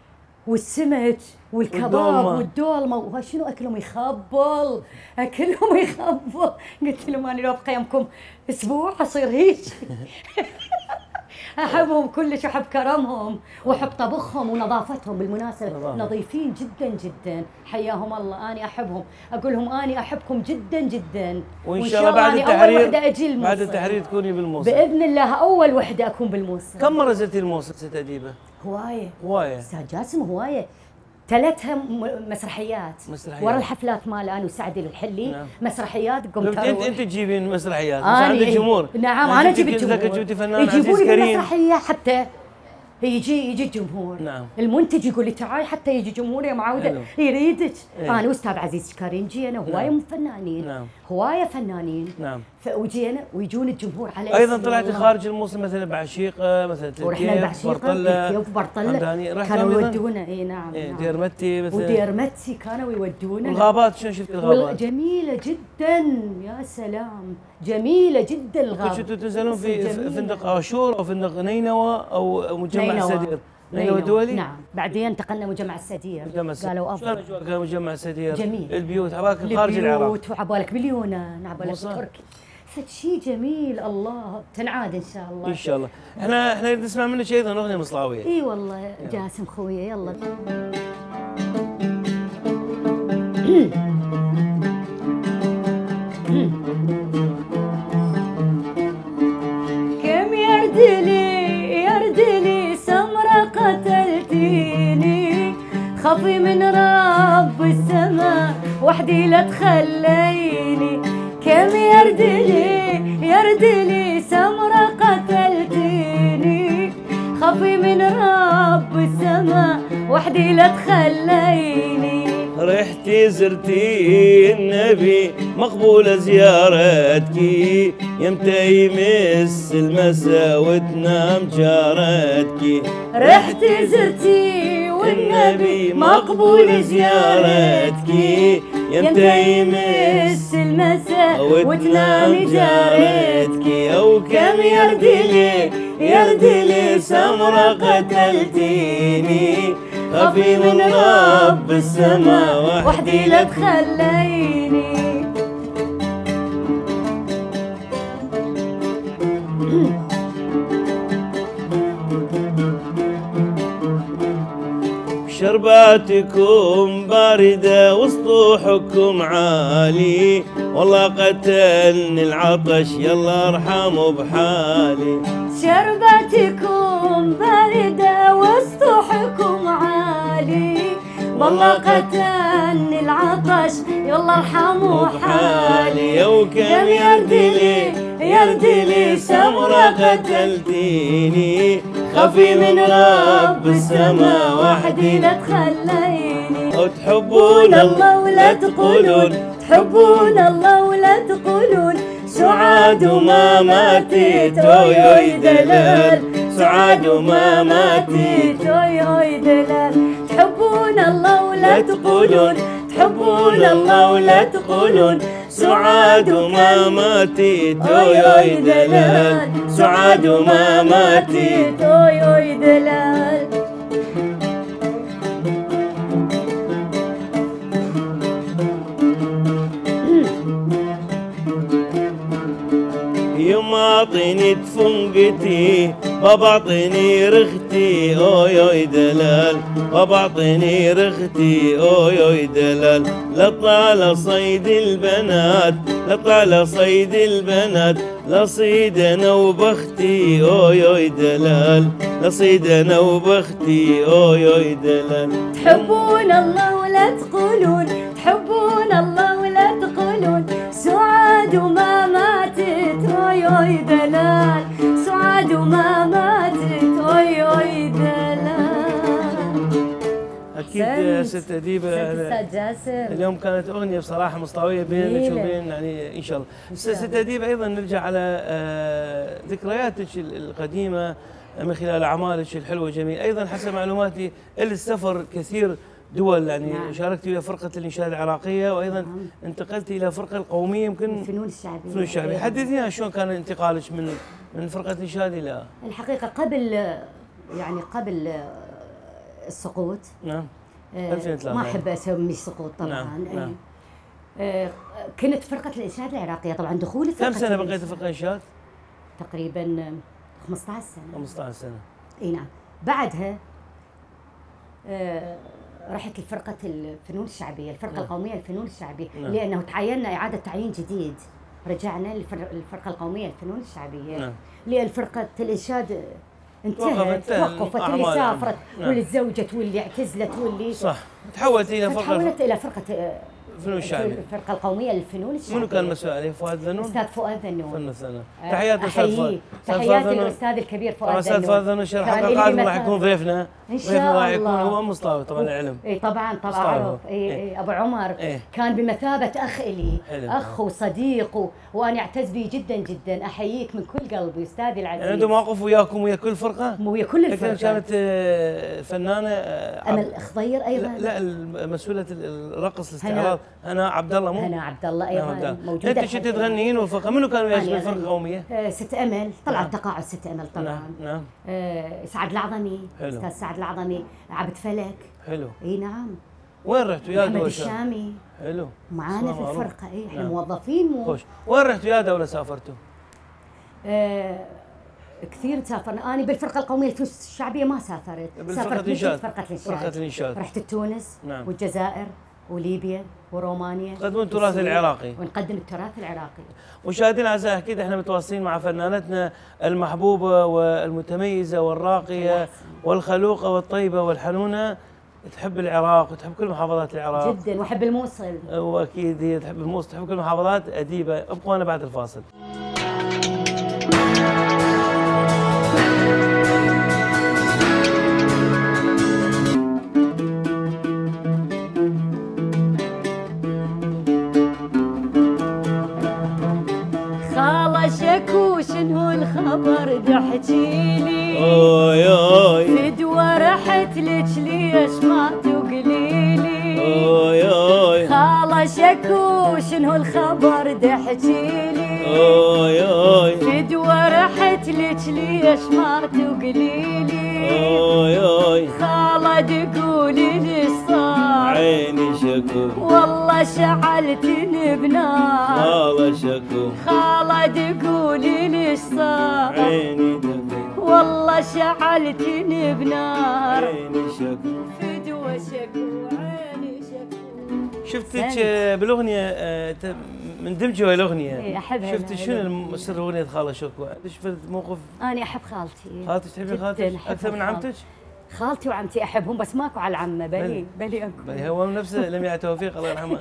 والسمك والكباب والدولمه. وشنو اكلهم يخبل، اكلهم يخبل. قلت لهم انا لو بقيمكم اسبوع اصير هيك. احبهم كلش، واحب كرمهم واحب طبخهم ونظافتهم. بالمناسبه نظيفين جدا جدا، حياهم الله. اني احبهم، اقول لهم اني احبكم جدا جدا. وان شاء الله بعد التحرير أجي بعد التحرير تكوني بالموصل باذن الله. اول وحده اكون بالموصل. كم مره زرتي الموصل ست أديبة؟ هوايه هوايه استاذ جاسم، هوايه. ثلاثها مسرحيات مسرحيات ورا الحفلات مال انا وسعدي الحلي. نعم. مسرحيات قمت انت انت تجيبين مسرحيات؟ انا عندك جمهور. نعم انا اجيب الجمهور. جبتي فنان يجيبوا عزيز لي كريم مسرحيه حتى يجي يجي الجمهور. نعم. المنتج يقول لي تعالي حتى يجي جمهور يا معوده يريدك. إيه. انا واستاذ عزيز شكارين جينا هوايه نعم. فنانين. نعم. هوايه فنانين. نعم. وجينا ويجون الجمهور على ايضا طلعتي خارج الموصل مثلا بعشيقه مثلا ورحنا بعشيقه برطله برطله كانوا يودونا. اي نعم. إيه نعم. دير متي مثلا ودير متي كانوا يودونا. الغابات شلون شفت الغابات؟ جميله جدا يا سلام جميله جدا الغابات. كنتوا تنزلون في فندق اشور او فندق نينوى او مجمع السدير؟ نينوى دولي؟ نعم. بعدين انتقلنا مجمع السدير. مجمع السدير. قالوا افضل. شلون اجواء كان مجمع السدير؟ جميل. البيوت عبالك خارج العراق. البيوت وعبالك باليونان عبالك تركي. فشي جميل. الله تنعاد ان شاء الله. ان شاء الله. احنا احنا نسمع منك ايضا اغنيه مصلاويه. اي والله جاسم خويا يلا. كم يردلي يردلي سمرة قتلتيني خفي من رب السماء وحدي لا تخليني. كم يردلي يردلي سمرة قتلتيني خفي من رب السماء وحدي لا تخليني. رحتي زرتي النبي مقبولة زيارتك يمتى يمس المسا وتنام جارتك. رحتي زرتي والنبي مقبول زيارتك يمتى يمس المسا وتنام جارتك. او كم يردلي يردلي سمرة قتلتيني خفي من رب السماء وحدي لا تخليني. شرباتكم باردة وسطوحكم عالي والله قتلني العطش يلا ارحموا بحالي. شرباتكم باردة وسطوحكم عالي والله قتلني العطش يلا ارحموا حالي. وكم يردلي يردلي سمرة قتلتيني خفي من رب السماء وحدي لا تخليني. وتحبون الله ولا تقولون تحبون الله ولا تقولون سعاد وما ماتت هوي هوي دلال سعاد وما ماتت هوي هوي دلال. تحبون الله ولا تقولون تحبون الله ولا تقولون سعاد وما ماتت هوي هوي دلال سعاد وما ماتت هوي هوي دلال. يما اعطيني تفنقتي بابا اعطيني رختي اوي اوي دلال بابا اعطيني رختي اوي اوي دلال. لطال صيد البنات لطال صيد البنات لصيد انا وبختي اوي اوي دلال لصيد انا وبختي اوي اوي دلال. تحبون الله ولا تقولون تحبون الله ولا تقولون سعاد وما ماتت هوي هوي دلال سعاد وما ماتت هوي هوي دلال. اكيد ست اديبه استاذ جاسم اليوم كانت اغنيه بصراحه مصطويه بينك وبين يعني ان شاء الله. ست اديبه ايضا نرجع على ذكرياتك القديمه من خلال اعمالك الحلوه جميل. ايضا حسب معلوماتي السفر كثير دول يعني نعم. شاركتي الى فرقه الانشاد العراقيه وايضا نعم. انتقلتي الى فرقه القوميه يمكن الفنون الشعبيه الفنون الشعبيه. حدثينا شلون كان انتقالك من من فرقه الانشاد الى الحقيقه قبل يعني قبل السقوط. نعم. آه ما احب اسمي سقوط طبعا. نعم. نعم. آه كنت فرقه الانشاد العراقيه طبعا دخولي كم سنه بقيت فرقه الانشاد؟ تقريبا خمسة عشر سنه. خمسة عشر سنه. اي نعم. بعدها آه رحت لفرقة الفنون الشعبية، الفرقة نعم. القومية للفنون الشعبية، نعم. لأنه تعيننا إعادة تعيين جديد، رجعنا للفرقة القومية للفنون الشعبية، نعم. لأن فرقة الإنشاد انتهت توقفت اللي سافرت نعم. واللي تزوجت واللي اعتزلت واللي صح تحولت إلى فرقة تحولت إلى فرقة الفنون الشعبيه. الفرقه القوميه للفنون الشعبيه. منو كان مسؤول عليه؟ فؤاد ذنون؟ استاذ فؤاد ذنون. فن الثناء. تحياتي استاذ فؤاد. تحياتي للاستاذ الكبير فؤاد ذنون. استاذ فؤاد ذنون الحلقه القادمه راح يكون ضيفنا. ان شاء الله. راح يكون هو مصطفى طبعا العلم. اي طبعا طبعا اعرف. اي اي ابو عمر إيه؟ كان بمثابه اخ الي، حلو. اخ وصديق و... وانا اعتز به جدا جدا، احييك من كل قلبي استاذي العزيز. يعني عنده مواقف وياكم ويا كل فرقه؟ ويا كل الفرقه. كانت آه، فنانه آه، امل خضير ايضا. لا, لا مسؤوله الرقص الاستعراض هنا عبد الله مو؟ هنا عبد الله ايضا موجوده. انت كنت تغنيين والفرقه منو كانوا وياك بالفرقه القوميه؟ آه ست امل طلعت نعم. تقاعد ست امل طبعا. نعم نعم. آه سعد العظمي. حلو. استاذ سعد العظمي، عبد فلك. حلو. اي نعم. وين رحتوا يا محمد دولة؟ الشامي. حلو. معانا في الفرقه. اي احنا نعم. موظفين مو. خوش. وين رحتوا يا دولة سافرتوا؟ آه كثير سافرنا. انا بالفرقه القوميه الشعبيه ما سافرت. سافرت الانشاد. فرقه الانشاد. فرقه الانشاد. رحت تونس. نعم. والجزائر وليبيا ورومانيا. تقدمون التراث العراقي. ونقدم التراث العراقي. مشاهدينا الاعزاء اكيد احنا متواصلين مع فنانتنا المحبوبه والمتميزه والراقيه والخلوقه والطيبه والحنونه، تحب العراق وتحب كل محافظات العراق جدا، واحب الموصل. واكيد هي تحب الموصل، تحب كل المحافظات. اديبه. ابقوا انا بعد الفاصل. شكو شنو الخبر تحكيلي؟ اوي اوي فدوى رحت لك ليش ما تقليلي؟ اوي اوي خالة شكو شنو الخبر تحكيلي؟ اوي اوي فدوى رحت لك ليش ما تقليلي؟ اوي اوي خالة تقولي لي صار عيني شكو والله شعلتني بنار. والله شكو خالة تقولي ليش صار عيني دقي والله شعلتني بنار. عيني شكو فدوى شكو عيني شكو. شفتك بالاغنيه آه، مندمجه ويا الاغنيه. اي احبها. شفتي شنو سر اغنيه خاله شكو؟ شفت موقف؟ انا احب خالتي. خالتك تحبين خالتك اكثر من عمتك؟ خالتي وعمتي احبهم بس ماكو على العمه. بلي بلي اكو. بلي هو نفسه لمياء توفيق الله يرحمه.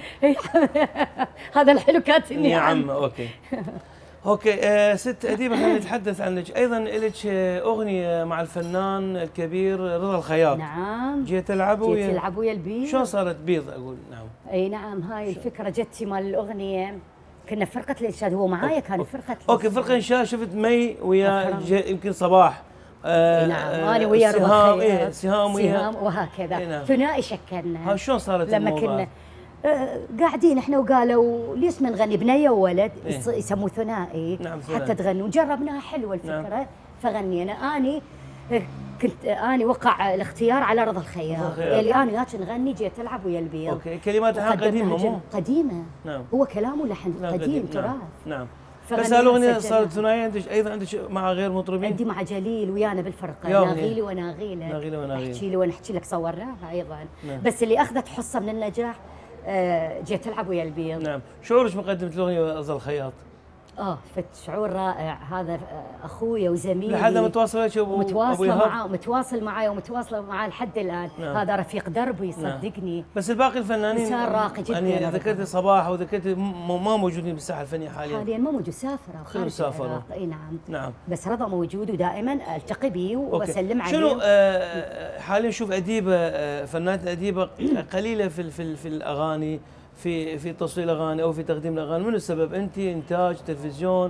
هذا الحلو كاتني يا عمه. اوكي اوكي. آه ست اديبه خلينا نتحدث عنك. ايضا لك اغنيه مع الفنان الكبير رضا الخياط. نعم. جيت العب جيت ويا العب ويا البيض. شلون صارت بيض اقول؟ نعم. اي نعم. هاي الفكره جتي مال الاغنيه. كنا فرقه الانشاد، هو معايا كان فرقه. اوكي فرقه انشاد. شفت مي ويا يمكن صباح. آه نعم. آه انا ويا سهام. ايه سهام ويا وهكذا. إيه نعم. ثنائي شكلنا. ها شلون صارت لما الموضوع؟ كنا آه قاعدين احنا وقالوا ليش ما نغني بنيه وولد. إيه؟ يسموه ثنائي. نعم ثنائي. حتى تغنوا. جربناها حلوه الفكره. نعم. فغنينا. اني كنت اني وقع الاختيار على رضا الخياط اللي انا وياك نغني جيت العب ويا البيض. اوكي. كلمات قديمه مو؟ قديمه. نعم. هو كلامه لحن قديم تراث. نعم. نعم. بس الاغنيه صارت ثنائيه. عندك ايضا عندك مع غير مطربين؟ عندي مع جليل ويانا بالفرقه. ناغيلي وناغيله. ناغيلي وناغيله. احكي لي ونحكي لك صورناها ايضا. نعم. بس اللي اخذت حصه من النجاح آه جيت العب ويا البيض. نعم. شعورك مقدمه الاغنيه رضا الخياط؟ اه فت شعور رائع. هذا اخويا وزميلي. لحد متواصل وياك ابو متواصله معاه ومتواصل معي ومتواصله معاه لحد الان. نعم. هذا رفيق دربي صدقني. نعم. بس الباقي الفنانين انسان راقي جدا. يعني ذكرتي صباح وذكرتي ما موجودين بالساحه الفنيه حاليا. حاليا ما موجود. سافروا خارج سافروا. اي نعم. نعم. بس رضا موجود ودائما التقي به واسلم عليه. شنو آه حاليا نشوف اديبه آه فنانه اديبه قليله في في, في الاغاني، في في تصوير الاغاني او في تقديم الاغاني. منو السبب؟ انت انتاج تلفزيون؟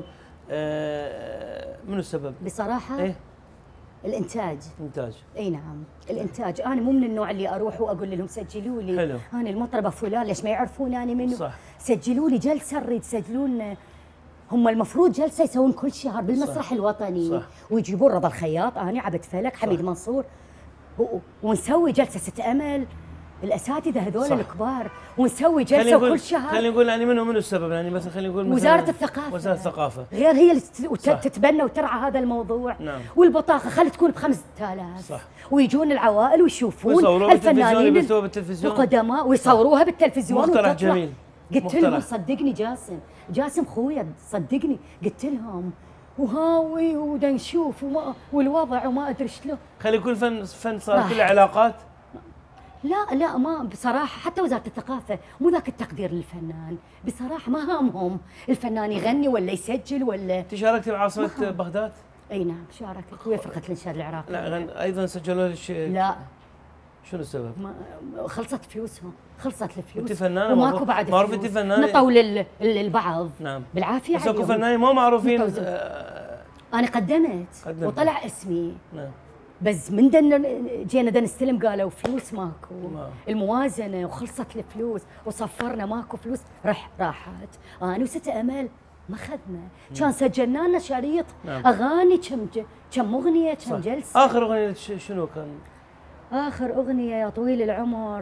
آه منو السبب؟ بصراحه إيه؟ الانتاج. انتاج. اي نعم الانتاج. انا مو من النوع اللي اروح واقول لهم سجلوا لي. حلو. انا المطربه فلان ليش ما يعرفون انا منو؟ صح. سجلوا لي جلسه نريد يسجلون. هم المفروض جلسه يسوون كل شهر بالمسرح صح. الوطني. صح. ويجيبون رضا الخياط، انا عبد فلك، حميد صح. منصور، ونسوي جلسه ست امل، الاساتذه هذول الكبار، ونسوي جلسه كل شهر. خلينا نقول يعني منو منو السبب؟ يعني مثلا خلينا نقول وزاره الثقافه. وزاره الثقافه غير هي اللي تتبنى وترعى هذا الموضوع. نعم. والبطاقه خلي تكون ب خمسة آلاف. صح. ويجون العوائل ويشوفون الفنانين القدماء ويصوروها بالتلفزيون. مقترح جميل. قلت مختلف. لهم صدقني جاسم جاسم خويا صدقني قلت لهم وهاوي ودا نشوف والوضع وما ادري شلون. خلي يكون فن فن صار كله علاقات. لا لا ما بصراحة حتى وزارة الثقافة مو ذاك التقدير للفنان، بصراحة ما هامهم الفنان يغني ولا يسجل ولا. انت شاركتي بعاصمة بغداد؟ اي نعم شاركت ويا فرقة الانشاد العراقي. لا غن... ايضا سجلوا لك؟ لا. شنو السبب؟ ما خلصت فلوسهم، خلصت الفلوس. انت فنانة وماكو بعد معروف انت فنانة؟ نطوا لل... للبعض. نعم بالعافية. بس اكو فنانين مو معروفين. آه... انا قدمت, قدمت وطلع اسمي. نعم بس من دن جينا دن نستلم قالوا فلوس ماكو. نعم. الموازنة وخلصت الفلوس وصفرنا ماكو فلوس رح راحت. انا وست امل ما اخذنا، كان سجلنا لنا شريط. نعم. اغاني كم كم اغنيه كم جلسه. اخر اغنيه شنو كان؟ اخر اغنيه يا طويل العمر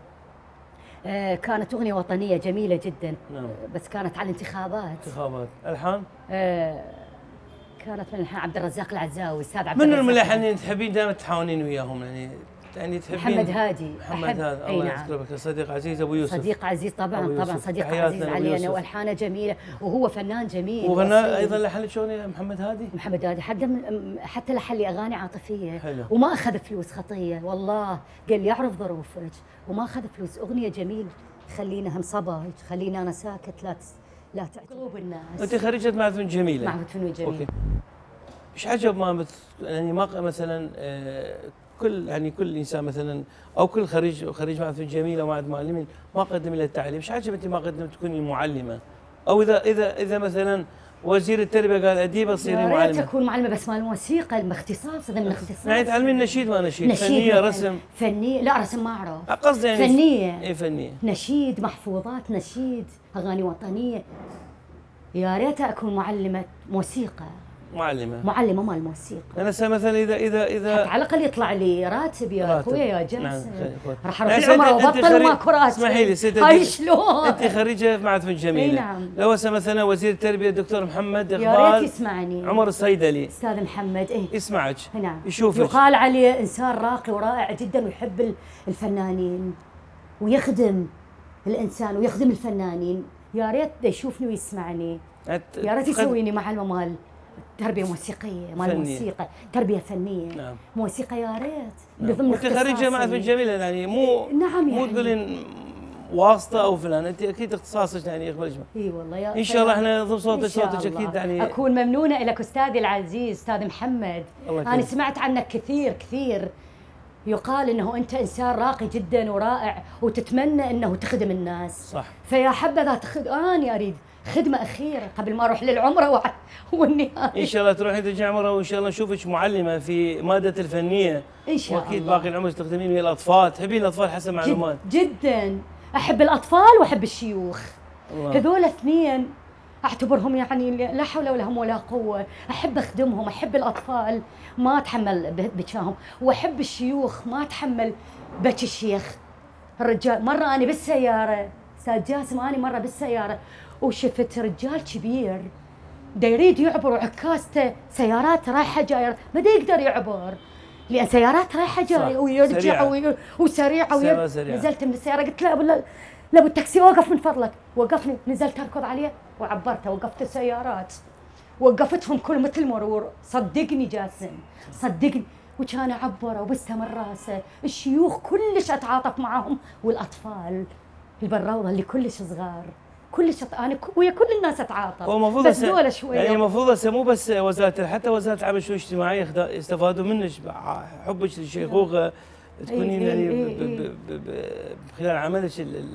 آه كانت اغنيه وطنيه جميله جدا. نعم. بس كانت على الانتخابات. انتخابات. الحان؟ آه كانت من الحان عبد الرزاق العزاوي، استاذ عبد الرزاق. من الملحنين تحبين دائما تتحاونين وياهم يعني؟ يعني تحبين محمد هادي. محمد هادي الله يذكره بك. صديق عزيز ابو يوسف. صديق عزيز طبعا طبعا صديق عزيز علينا والحانه جميله وهو فنان جميل. وغنى ايضا لحن لك اغنيه محمد هادي؟ محمد هادي حتى حتى لحن لي اغاني عاطفيه. حلو. وما اخذ فلوس خطيه والله، قال لي اعرف ظروفك وما اخذ فلوس. اغنيه جميل خلينا هم صباج، خلينا انا ساكت لا تس... لا تعقلوب الناس. انت خريجه معهد فنون جميله؟ معهد فنون جميله. اوكي. ايش عجب ما بت... يعني ما مثلا آه كل يعني كل انسان مثلا او كل خريج خريج معهد فنون جميله او معهد معلمين ما قدم الى التعليم، ايش عجب انت ما قدمت تكوني معلمه؟ او اذا اذا اذا مثلا وزير التربيه قال اديبه تصيري معلمه. يا ريت اكون معلمه بس مال الموسيقى الاختصاص هذا من اختصاص. يعني تعلمين نشيد ما نشيد؟ نشيد فنيه رسم؟ فنيه لا رسم ما اعرف. قصدي يعني فنيه. اي فنيه. نشيد محفوظات نشيد اغاني وطنيه. يا ريت اكون معلمه موسيقى. معلمه معلمه مال الموسيقى. انا مثلا اذا اذا اذا على الاقل يطلع لي راتب يا اخويا يا جاسم. نعم راح اروح العمره وابطل وماكو راتب. اسمحي لي سيدتي هاي شلون؟ انت خريجه معهد فنون جميله. اي نعم. لو هسه مثلا وزير التربيه الدكتور محمد اقبال يا ريت يسمعني. عمر الصيدلي. استاذ محمد ايه يسمعك. نعم. يشوفك. يقال عليه انسان راقي ورائع جدا ويحب الفنانين ويخدم الانسان ويخدم الفنانين. يا ريت يشوفني ويسمعني. يا ريت يسويني معلمه مال تربيه موسيقيه مال موسيقى تربيه فنيه. نعم. موسيقى يا ريت. نعم. ضمن انت خريجه معهد فنون جميله يعني مو نعم مو يعني. تقولين واسطه او فلان، انت اكيد اختصاصك يعني يقبل اجمع. اي والله يا ان شاء الله احنا ضمن صوتك صوتك اكيد يعني. اكون ممنونه لك استاذي العزيز استاذ محمد. انا سمعت عنك كثير كثير، يقال انه انت انسان راقي جدا ورائع وتتمنى انه تخدم الناس. صح. فيا حبذا تخد اني اريد خدمه اخيره قبل ما اروح للعمره والنهايه. ان شاء الله تروحين ترجعي عمره وان شاء الله نشوفك معلمه في ماده الفنيه. ان شاء الله. واكيد باقي العمر تخدمين ويا الاطفال، تحبين الاطفال حسب معلومات. جد جدا احب الاطفال واحب الشيوخ. الله. هذول اثنين اعتبرهم يعني لا حول لهم ولا قوه، احب اخدمهم، احب الاطفال ما اتحمل بكاهم، واحب الشيوخ ما اتحمل بكي الشيخ. الرجال مره انا بالسياره استاذ جاسم اني مره بالسياره وشفت رجال كبير دا يريد يعبر وعكاسته سيارات رايحه جايه ما دا يقدر يعبر لان سيارات رايحه جايه ويرجع وسريعه ويرجع. نزلت من السياره قلت له لا ابو التاكسي وقف من فضلك. وقفني نزلت اركض عليه وعبرته. وقفت السيارات وقفتهم كل مثل مرور. صدقني جاسم صدقني وكان عبره وبستمر راسه. الشيوخ كلش اتعاطف معهم والاطفال البروضه اللي كلش صغار كلش انا ويا كل الناس اتعاطف بس دول شويه. يعني المفروض مو بس وزاره حتى وزاره العمل الشؤون الاجتماعيه يستفادوا منك حبك للشيخوخه تكونين يعني خلال عملك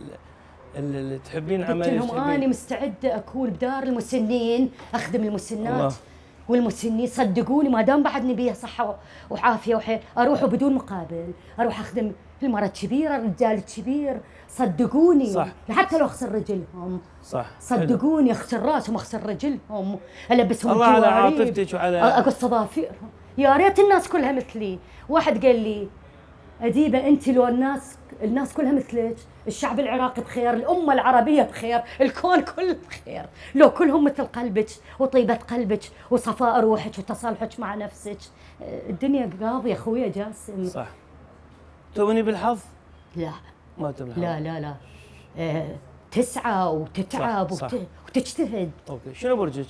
اللي تحبين عملك. قلت لهم انا مستعده اكون بدار المسنين اخدم المسنات الله. والمسنين صدقوني ما دام بعدني بيها صحه وعافيه وحيل اروح بدون مقابل اروح اخدم المرأة الكبيرة الرجال الكبير صدقوني. صح. حتى لو اخسر رجلهم. صح. صدقوني اخسر راسهم اخسر رجلهم البسهم الله على عاطفتك وعلى اقص ضفيرهم. يا ريت الناس كلها مثلي. واحد قال لي اديبه انت لو الناس الناس كلها مثلك الشعب العراقي بخير الامه العربيه بخير الكون كله بخير لو كلهم مثل قلبك وطيبه قلبك وصفاء روحك وتصالحك مع نفسك. الدنيا قاضيه اخويا جاسم. صح. تؤمني بالحظ؟ لا ما تؤمن بالحظ. لا لا لا آه، تسعى وتتعب صح. صح. وتجتهد. اوكي شنو برجك؟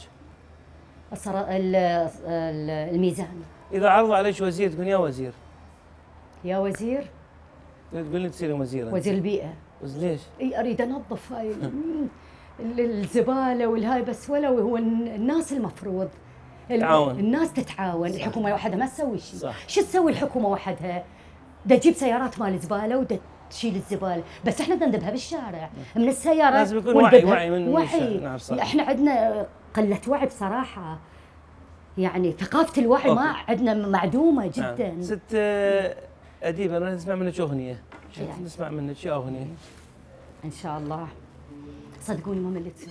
الميزان. اذا عرض عليك وزير تقول يا وزير. يا وزير تقول لي تصيرين وزيره. وزير البيئه. بس ليش؟ اي اريد انظف هاي ال- الزباله والهاي، بس ولو هو الناس المفروض ال- تعاون. الناس تتعاون، الحكومه وحدها ما تسوي شيء. صح. شو تسوي الحكومه وحدها؟ دا تجيب سيارات مال زباله ودا تشيل الزباله، بس احنا بدنا نذبها بالشارع من السيارات. لازم يكون وعي ونذبها. وعي من وعي. الشارع. نعم صح. احنا عندنا قله وعي بصراحه، يعني ثقافه الوعي ما عندنا معدومه جدا. نعم. ست آه، اديبه انا نسمع منك اغنيه. يعني. نسمع منك شو اغنيه؟ ان شاء الله. صدقوني ما مليتكم،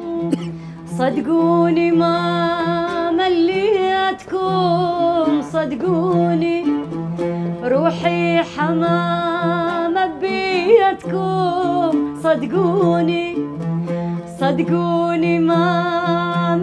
صدقوني ما مليتكم، صدقوني روحي حمامة ببيتكم، صدقوني صدقوني ما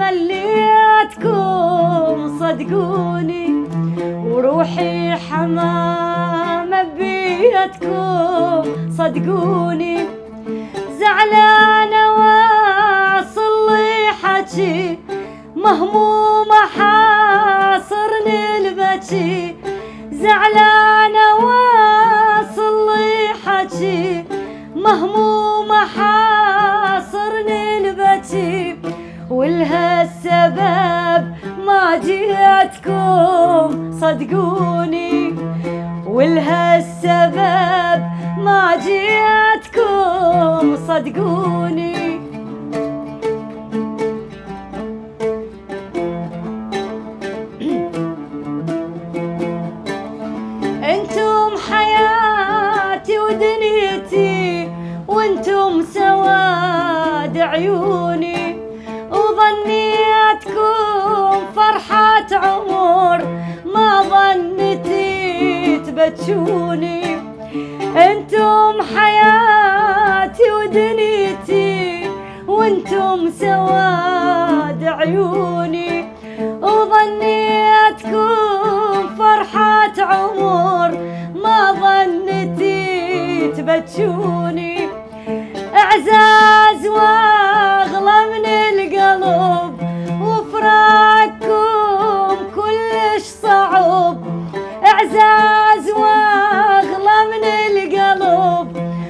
مليتكم، صدقوني وروحي حمامة ببيتكم، صدقوني زعلانة واصل لي حكي، مهمومة حاصرني البكي، زعلانة واصل لي حكي، مهمومة حاصرني البكي، ولها السبب ما جيتكم، صدقوني ولها السبب ما جيتكم، صدقوني. انتم حياتي ودنيتي، وانتم سواد عيوني، وظنيتكم فرحة عمر ما ظنتي تبكوني، انتم حياتي ودنيتي، وانتم سواد عيوني، وظنيتكم فرحة عمر ما ظنتي تبكوني، اعزاز واغلى من القلب، وفراقكم كلش صعب، اعزاز واغلى من القلب،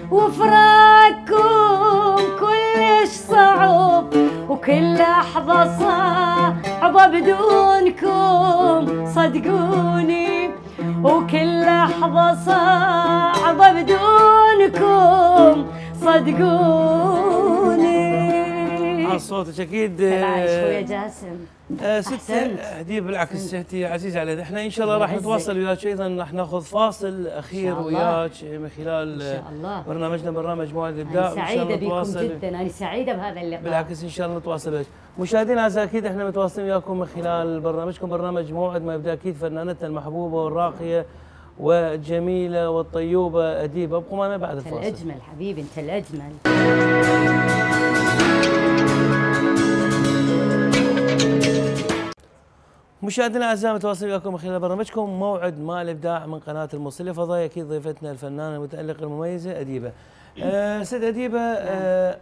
وفراقكم كلش صعب، وكل لحظة صعبة بدونكم، صدقوني وكل لحظة صعبة بدونكم، صدقوني. على صوتك اكيد. العايش خويا جاسم. آه ست هديه بالعكس انت عزيزه علينا، احنا ان شاء الله راح نتواصل وياك ايضا، راح ناخذ فاصل اخير وياك من خلال إن شاء الله. برنامجنا برنامج موعد الابداع. انا سعيده بكم جدا، انا سعيده بهذا اللقاء. بالعكس ان شاء الله نتواصل وياك. مشاهدينا الاعزاء اكيد احنا متواصلين وياكم من خلال برنامجكم برنامج موعد ما يبدا، اكيد فنانتنا المحبوبه والراقيه والجميله والطيوبه اديبه، ابقوا معنا بعد الفاصل. انت الاجمل حبيبي، انت الاجمل. مشاهدينا الاعزاء متواصلين وياكم من خلال برنامجكم موعد مع الابداع من قناه الموصليه الفضائيه، اكيد ضيفتنا الفنانه المتالقه المميزه اديبه. أه سيد اديبه، أه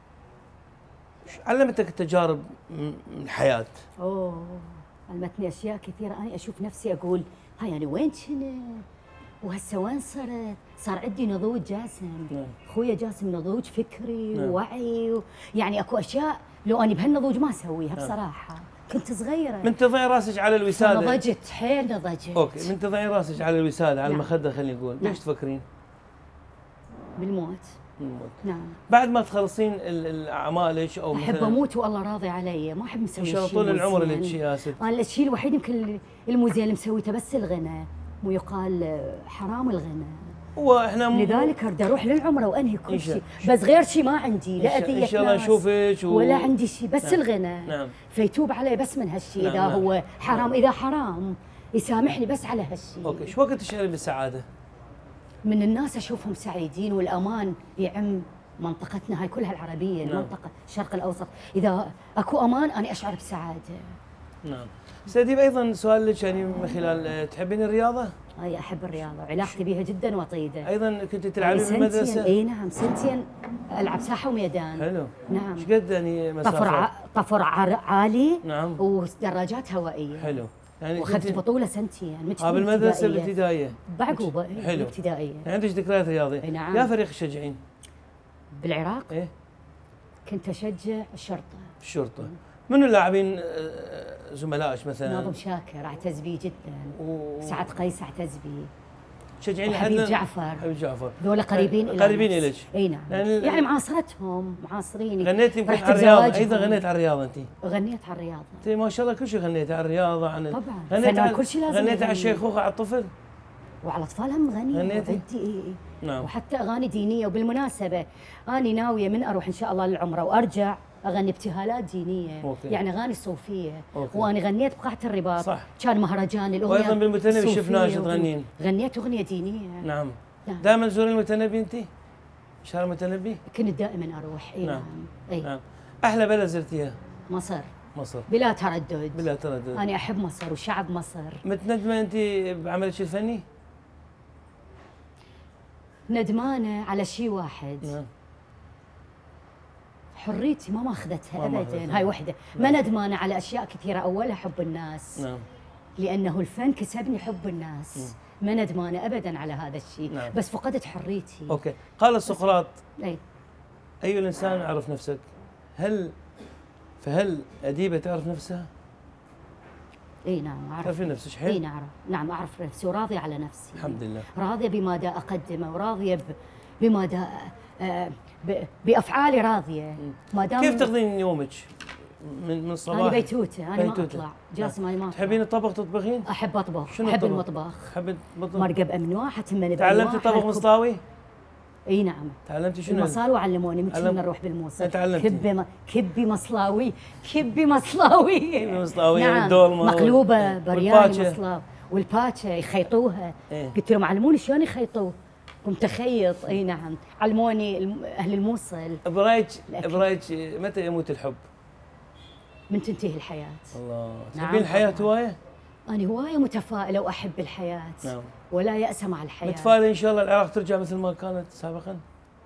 علمتك التجارب من الحياه؟ اوه علمتني اشياء كثيره، انا اشوف نفسي اقول هاي يعني وين كنت؟ وهسه وين صرت؟ صار عندي نضوج جاسم. نعم. اخويا جاسم نضوج فكري نعم. ووعي و... يعني اكو اشياء لو اني بهالنضوج ما اسويها بصراحه. كنت صغيره. من تضعي راسك على الوساده. نضجت حيل نضجت. اوكي، من تضعي راسك على الوساده على نعم. المخده خلينا نقول، نعم. ليش تفكرين؟ بالموت. بالموت. نعم. بعد ما تخلصين ال- الاعمالك او احب مثلا اموت والله راضي علي، ما احب مسوي ان شيء شاء الله طول العمر مزين. لك شيء يا ست. انا الشيء الوحيد يمكن المزين اللي مسويته بس الغنى، ويقال حرام الغنى. واحنا م... لذلك اريد اروح للعمره وانهي كل إن شاء- شيء، بس غير شيء ما عندي، لا إن شاء- اذيه ان شاء الله ناس نشوفك و... ولا عندي شيء، بس نعم. الغنى. نعم. فيتوب علي بس من هالشيء، نعم، اذا نعم. هو حرام، اذا حرام يسامحني بس على هالشيء. اوكي، شو وقت تشعرين بالسعاده؟ من الناس اشوفهم سعيدين والامان يعم منطقتنا هاي كلها العربيه، نعم. المنطقه الشرق الاوسط، اذا اكو امان انا اشعر بسعاده. نعم. سيدي ايضا سؤال لك، يعني من خلال آه، تحبين الرياضه؟ هاي احب الرياضه وعلاقتي بها جدا وطيده. ايضا كنت تلعبين سنتين- بالمدرسه؟ اي نعم سنتين العب ساحه وميدان. حلو. نعم. ايش قد يعني مسافه؟ طفر ع... طفر ع... عالي. نعم. ودراجات هوائيه. حلو. يعني واخذت بطوله سنتين مش اه بالمدرسه الابتدائيه بعقوبه حلو الابتدائيه. يعني عندك ذكريات رياضيه؟ نعم. يا فريق تشجعين؟ بالعراق؟ ايه كنت اشجع الشرطه. الشرطه. منو اللاعبين زملائك مثلا؟ ناظم شاكر اعتز به جدا. و... سعد قيس اعتز به. تشجعين حبيب جعفر. حبيب جعفر. ذولا قريبين الي قريبين الك. اي نعم. يعني, يعني معاصرتهم معاصريني. غنيتي يمكن على الرياضه، ايضا غنيت على الرياضه انت؟ غنيت على الرياضه. انت ما شاء الله كل شيء غنيتي على الرياضه عن طبعا. غنيت على كل شيء لازم غنيت على الشيخوخه على الطفل؟ وعلى الاطفال هم غني. غنيتي؟ وعدي إيه. نعم. وحتى اغاني دينيه. وبالمناسبه اني ناويه من اروح ان شاء الله للعمره وارجع اغني ابتهالات دينيه. أوكي. يعني اغاني صوفيه. أوكي. واني غنيت بقاعه الرباط. صح. كان مهرجان الاغنيه. وايضا بالمتنبي شفناك تغنين. غنيت اغنيه دينيه. نعم. نعم. دائما تزورين المتنبي انت؟ شارع المتنبي؟ كنت دائما اروح. اي نعم. اي نعم. احلى بلد زرتيها؟ مصر. مصر. بلا تردد. بلا تردد. انا احب مصر وشعب مصر. متندمه انت بعملك الفني؟ ندمانه على شيء واحد. نعم. حريتي ما ماخذتها ما ابدا. ماخذتها. هاي وحده. ما ندمانه على اشياء كثيره، اولها حب الناس. نعم. لانه الفن كسبني حب الناس. مم. ما ندمانه ابدا على هذا الشيء. نعم. بس فقدت حريتي. اوكي. قال سقراط: اي اي الانسان عرف نفسك؟ هل فهل اديبه تعرف نفسها؟ اي نعم اعرف. تعرفين نفسك حيل؟ اي نعم نعم اعرف نفسي وراضيه على نفسي. الحمد لله. راضيه بما دا اقدمه وراضيه ب... بما دا آه ب... بافعالي راضيه. ما دام كيف تقضين يومك؟ من من الصباح؟ انا بيتوته. انا بيتوتة. ما اطلع جاسم. انا ما أطلع. تحبين الطبخ تطبخين؟ احب اطبخ. شنو احب الطبخ؟ المطبخ. تحبين المطبخ؟ مرقه بامنواع حتمنى. تعلمتي طبخ مصلاوي؟ اي نعم. تعلمتي شنو؟ المصال علموني من علم... كنا نروح بالموصل. تعلمتي؟ كبي م... كبي مصلاوي. كبي مصلاوي. كبي مصلاوي. نعم. والدولمه مقلوبه برياني والباتشة. مصلاو والباتشة يخيطوها. إيه؟ قلت لهم علموني شلون يخيطوه. قمت اخيط. اي نعم. علموني الم... اهل الموصل. برايك برايك متى يموت الحب؟ من تنتهي الحياه. الله. نعم تحبين الحياه طبعاً. هوايه؟ انا هوايه متفائله واحب الحياه. نعم. ولا يأس مع الحياه. متفائله ان شاء الله العراق ترجع مثل ما كانت سابقا؟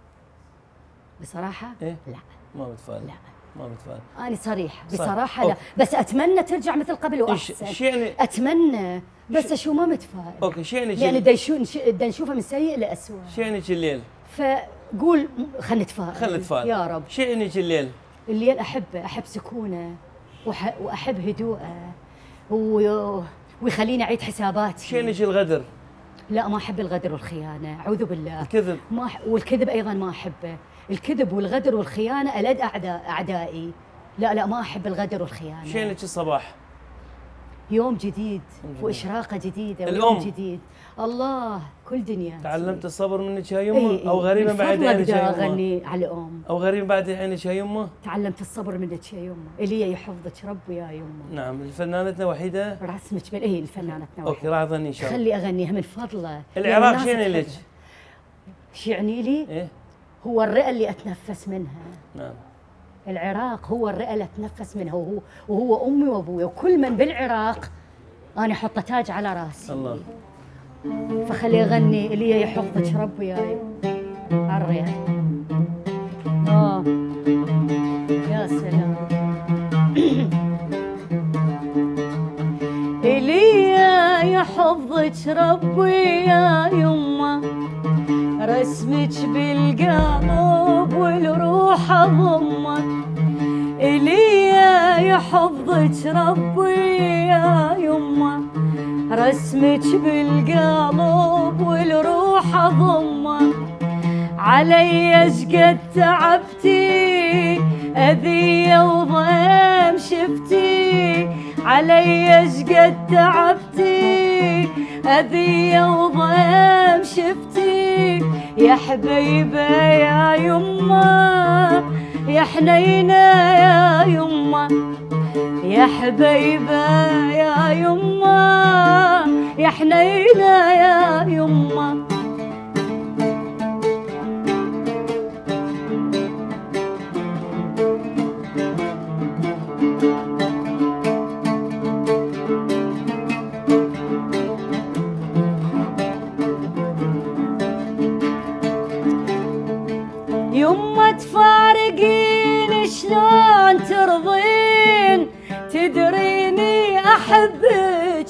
بصراحه إيه؟ لا. ما متفائله. لا. ما متفائله. أنا صريحة صح. بصراحة لا. بس أتمنى ترجع مثل قبل وأحسن. ايش يعني؟ أتمنى بس أشو ما متفائل. اوكي. شو يعني؟ يعني دا يشو- نش- دا نشوفه من سيء لأسوأ. شو يعني الليل؟ فقول خلينا نتفائل. خلينا نتفائل. يا رب. شو يعني الليل؟ الليل أحبه. أحب سكونه وح- وأحب هدوءه و- ويخليني أعيد حساباتي. شو يعني الغدر؟ لا ما أحب الغدر والخيانة. أعوذ بالله. الكذب؟ ما أح- والكذب أيضا ما أحبه. الكذب والغدر والخيانة ألد أعداء أعدائي. لا لا ما أحب الغدر والخيانة. شو يعني الصباح؟ يوم جديد جديد. وإشراقة جديدة الأم. ويوم جديد. الله كل دنيا. تعلمت الصبر منك يا يمه؟ إيه او غريبه بعد عينك يا يمه؟ أغني على الأم. او غريبه بعد عينك يا يمه؟ تعلمت الصبر منك يا يمه. إلي يحفظك ربي يا يمه. نعم. فنانتنا وحيده؟ رسمك بال إيه الفنانتنا. اوكي راح اغني ان شاء الله. خلي أغنيها من فضله. العراق شو يعني لك؟ شو يعني لي؟ ايه؟ هو الرئة اللي أتنفس منها. نعم. العراق هو الرئة اللي أتنفس منها وهو وهو أمي وأبوي وكل من بالعراق أنا أحط تاج على راسي. الله. فخلي أغني إلي يحفظك ربي يا عالريح. آه يا سلام. إلي يحفظك ربي يا يمه. رسمك بالقلب والروح أضمه. إلي يحفظك ربي يا يمه. رسمك بالقلب والروح أضمه. علي شقد تعبتي أذية وضيم شفتي. علي شقد تعبتي أذية وضيم شفتي. يا حبيبة يا يمه يا حنينة يا يمه. يا حبيبة يا يمه يا حنينة يا يمه. يما تفارقين شلون ترضين. تدريني أحبك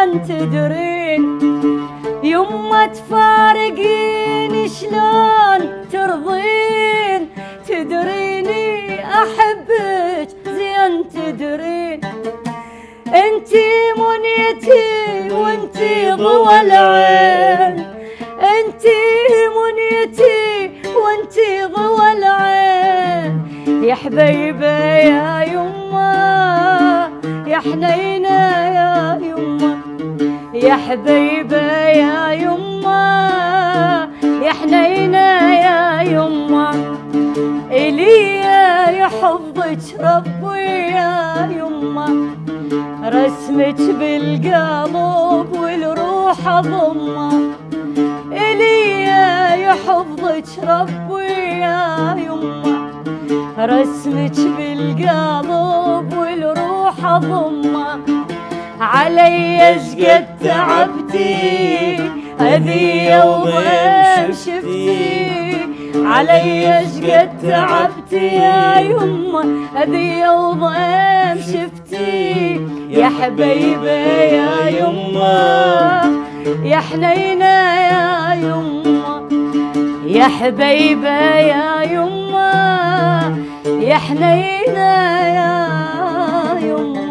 زين تدرين يما تفارقين شلون ترضين، تدريني احبك زين تدرين، انتي منيتي وانتي ضوى العين، انتي منيتي وانتي ضوى العين، يا حبيبه يا يما يا حنينه يا يما، يا حبيبه يا يما يا حنينه يا يما، إليا يحفظك ربي يا يما، رسمك بالقلب والروح اضمه، إليا يحفظك ربي يا يما، رسمك بالقلب والروح اضمه، علي شقد تعبتي هذي وضيم شفتي، علي شقد تعبتي يا يما هذي وضيم شفتي، يا حبيبه يا يما يا حنينه يا يما، يا حبيبه يا يما يا حنينه يا يما.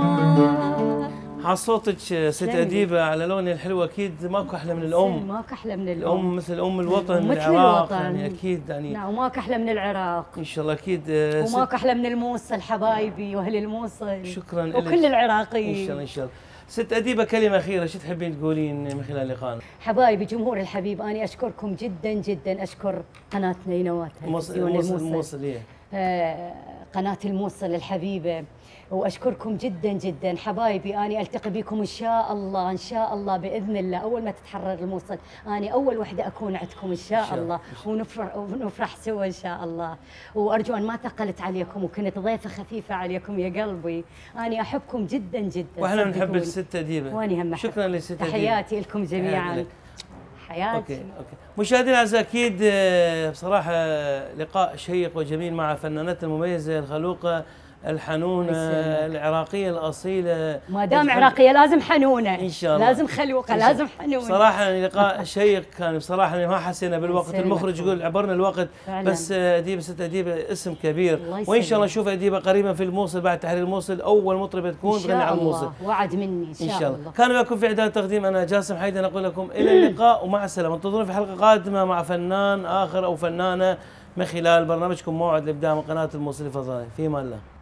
صوتك ست أديبة على لونها الحلو، اكيد ماكو احلى من الام، ماكو احلى من الام، الام مثل ام الوطن مثل العراق الوطن. يعني اكيد يعني نعم وماكو احلى من العراق ان شاء الله اكيد. وماكو احلى من الموصل حبايبي واهل الموصل، شكرا لك وكل العراقيين ان شاء الله ان شاء الله. ست أديبة كلمة أخيرة شو تحبين تقولين من خلال لقائنا؟ حبايبي جمهور الحبيب أنا أشكركم جدا جدا، أشكر قناتنا ينوات تلفزيون الموصل، الموصل إيه؟ آه قناة الموصل الحبيبة، واشكركم جدا جدا حبايبي. اني التقي بكم ان شاء الله ان شاء الله باذن الله اول ما تتحرر الموصل، اني اول وحده اكون عندكم ان شاء, شاء الله، ونفرح ونفرح سوا ان شاء الله. وارجو ان ما ثقلت عليكم وكنت ضيفه خفيفه عليكم يا قلبي، اني احبكم جدا جدا. واحنا بنحب الست أديبة. واني هم شكرا للست أديبة. تحياتي لكم جميعا. حياتي. اوكي اوكي مشاهدينا الاعزاء، اكيد بصراحه لقاء شيق وجميل مع فنانتنا المميزه الخلوقه الحنونة العراقية الأصيلة. ما دام عراقية لازم حنونة إن شاء الله، لازم خلوقة، لازم حنونة. صراحة لقاء شيق كان بصراحة، ما حسينا بالوقت، المخرج يقول عبرنا الوقت فعلا. بس أديبة ست أديبة اسم كبير، وإن شاء الله نشوف أديبة قريبا في الموصل بعد تحرير الموصل، أول مطربة تكون تغني على الموصل. وعد مني إن شاء, إن شاء الله. الله. كان معكم في إعداد تقديم أنا جاسم حيدر، نقول لكم إلى اللقاء ومع السلامة. انتظرونا في حلقة قادمة مع فنان آخر أو فنانة من خلال برنامجكم موعد الإبداع من قناة الموصل الفضائي. في أمان الله.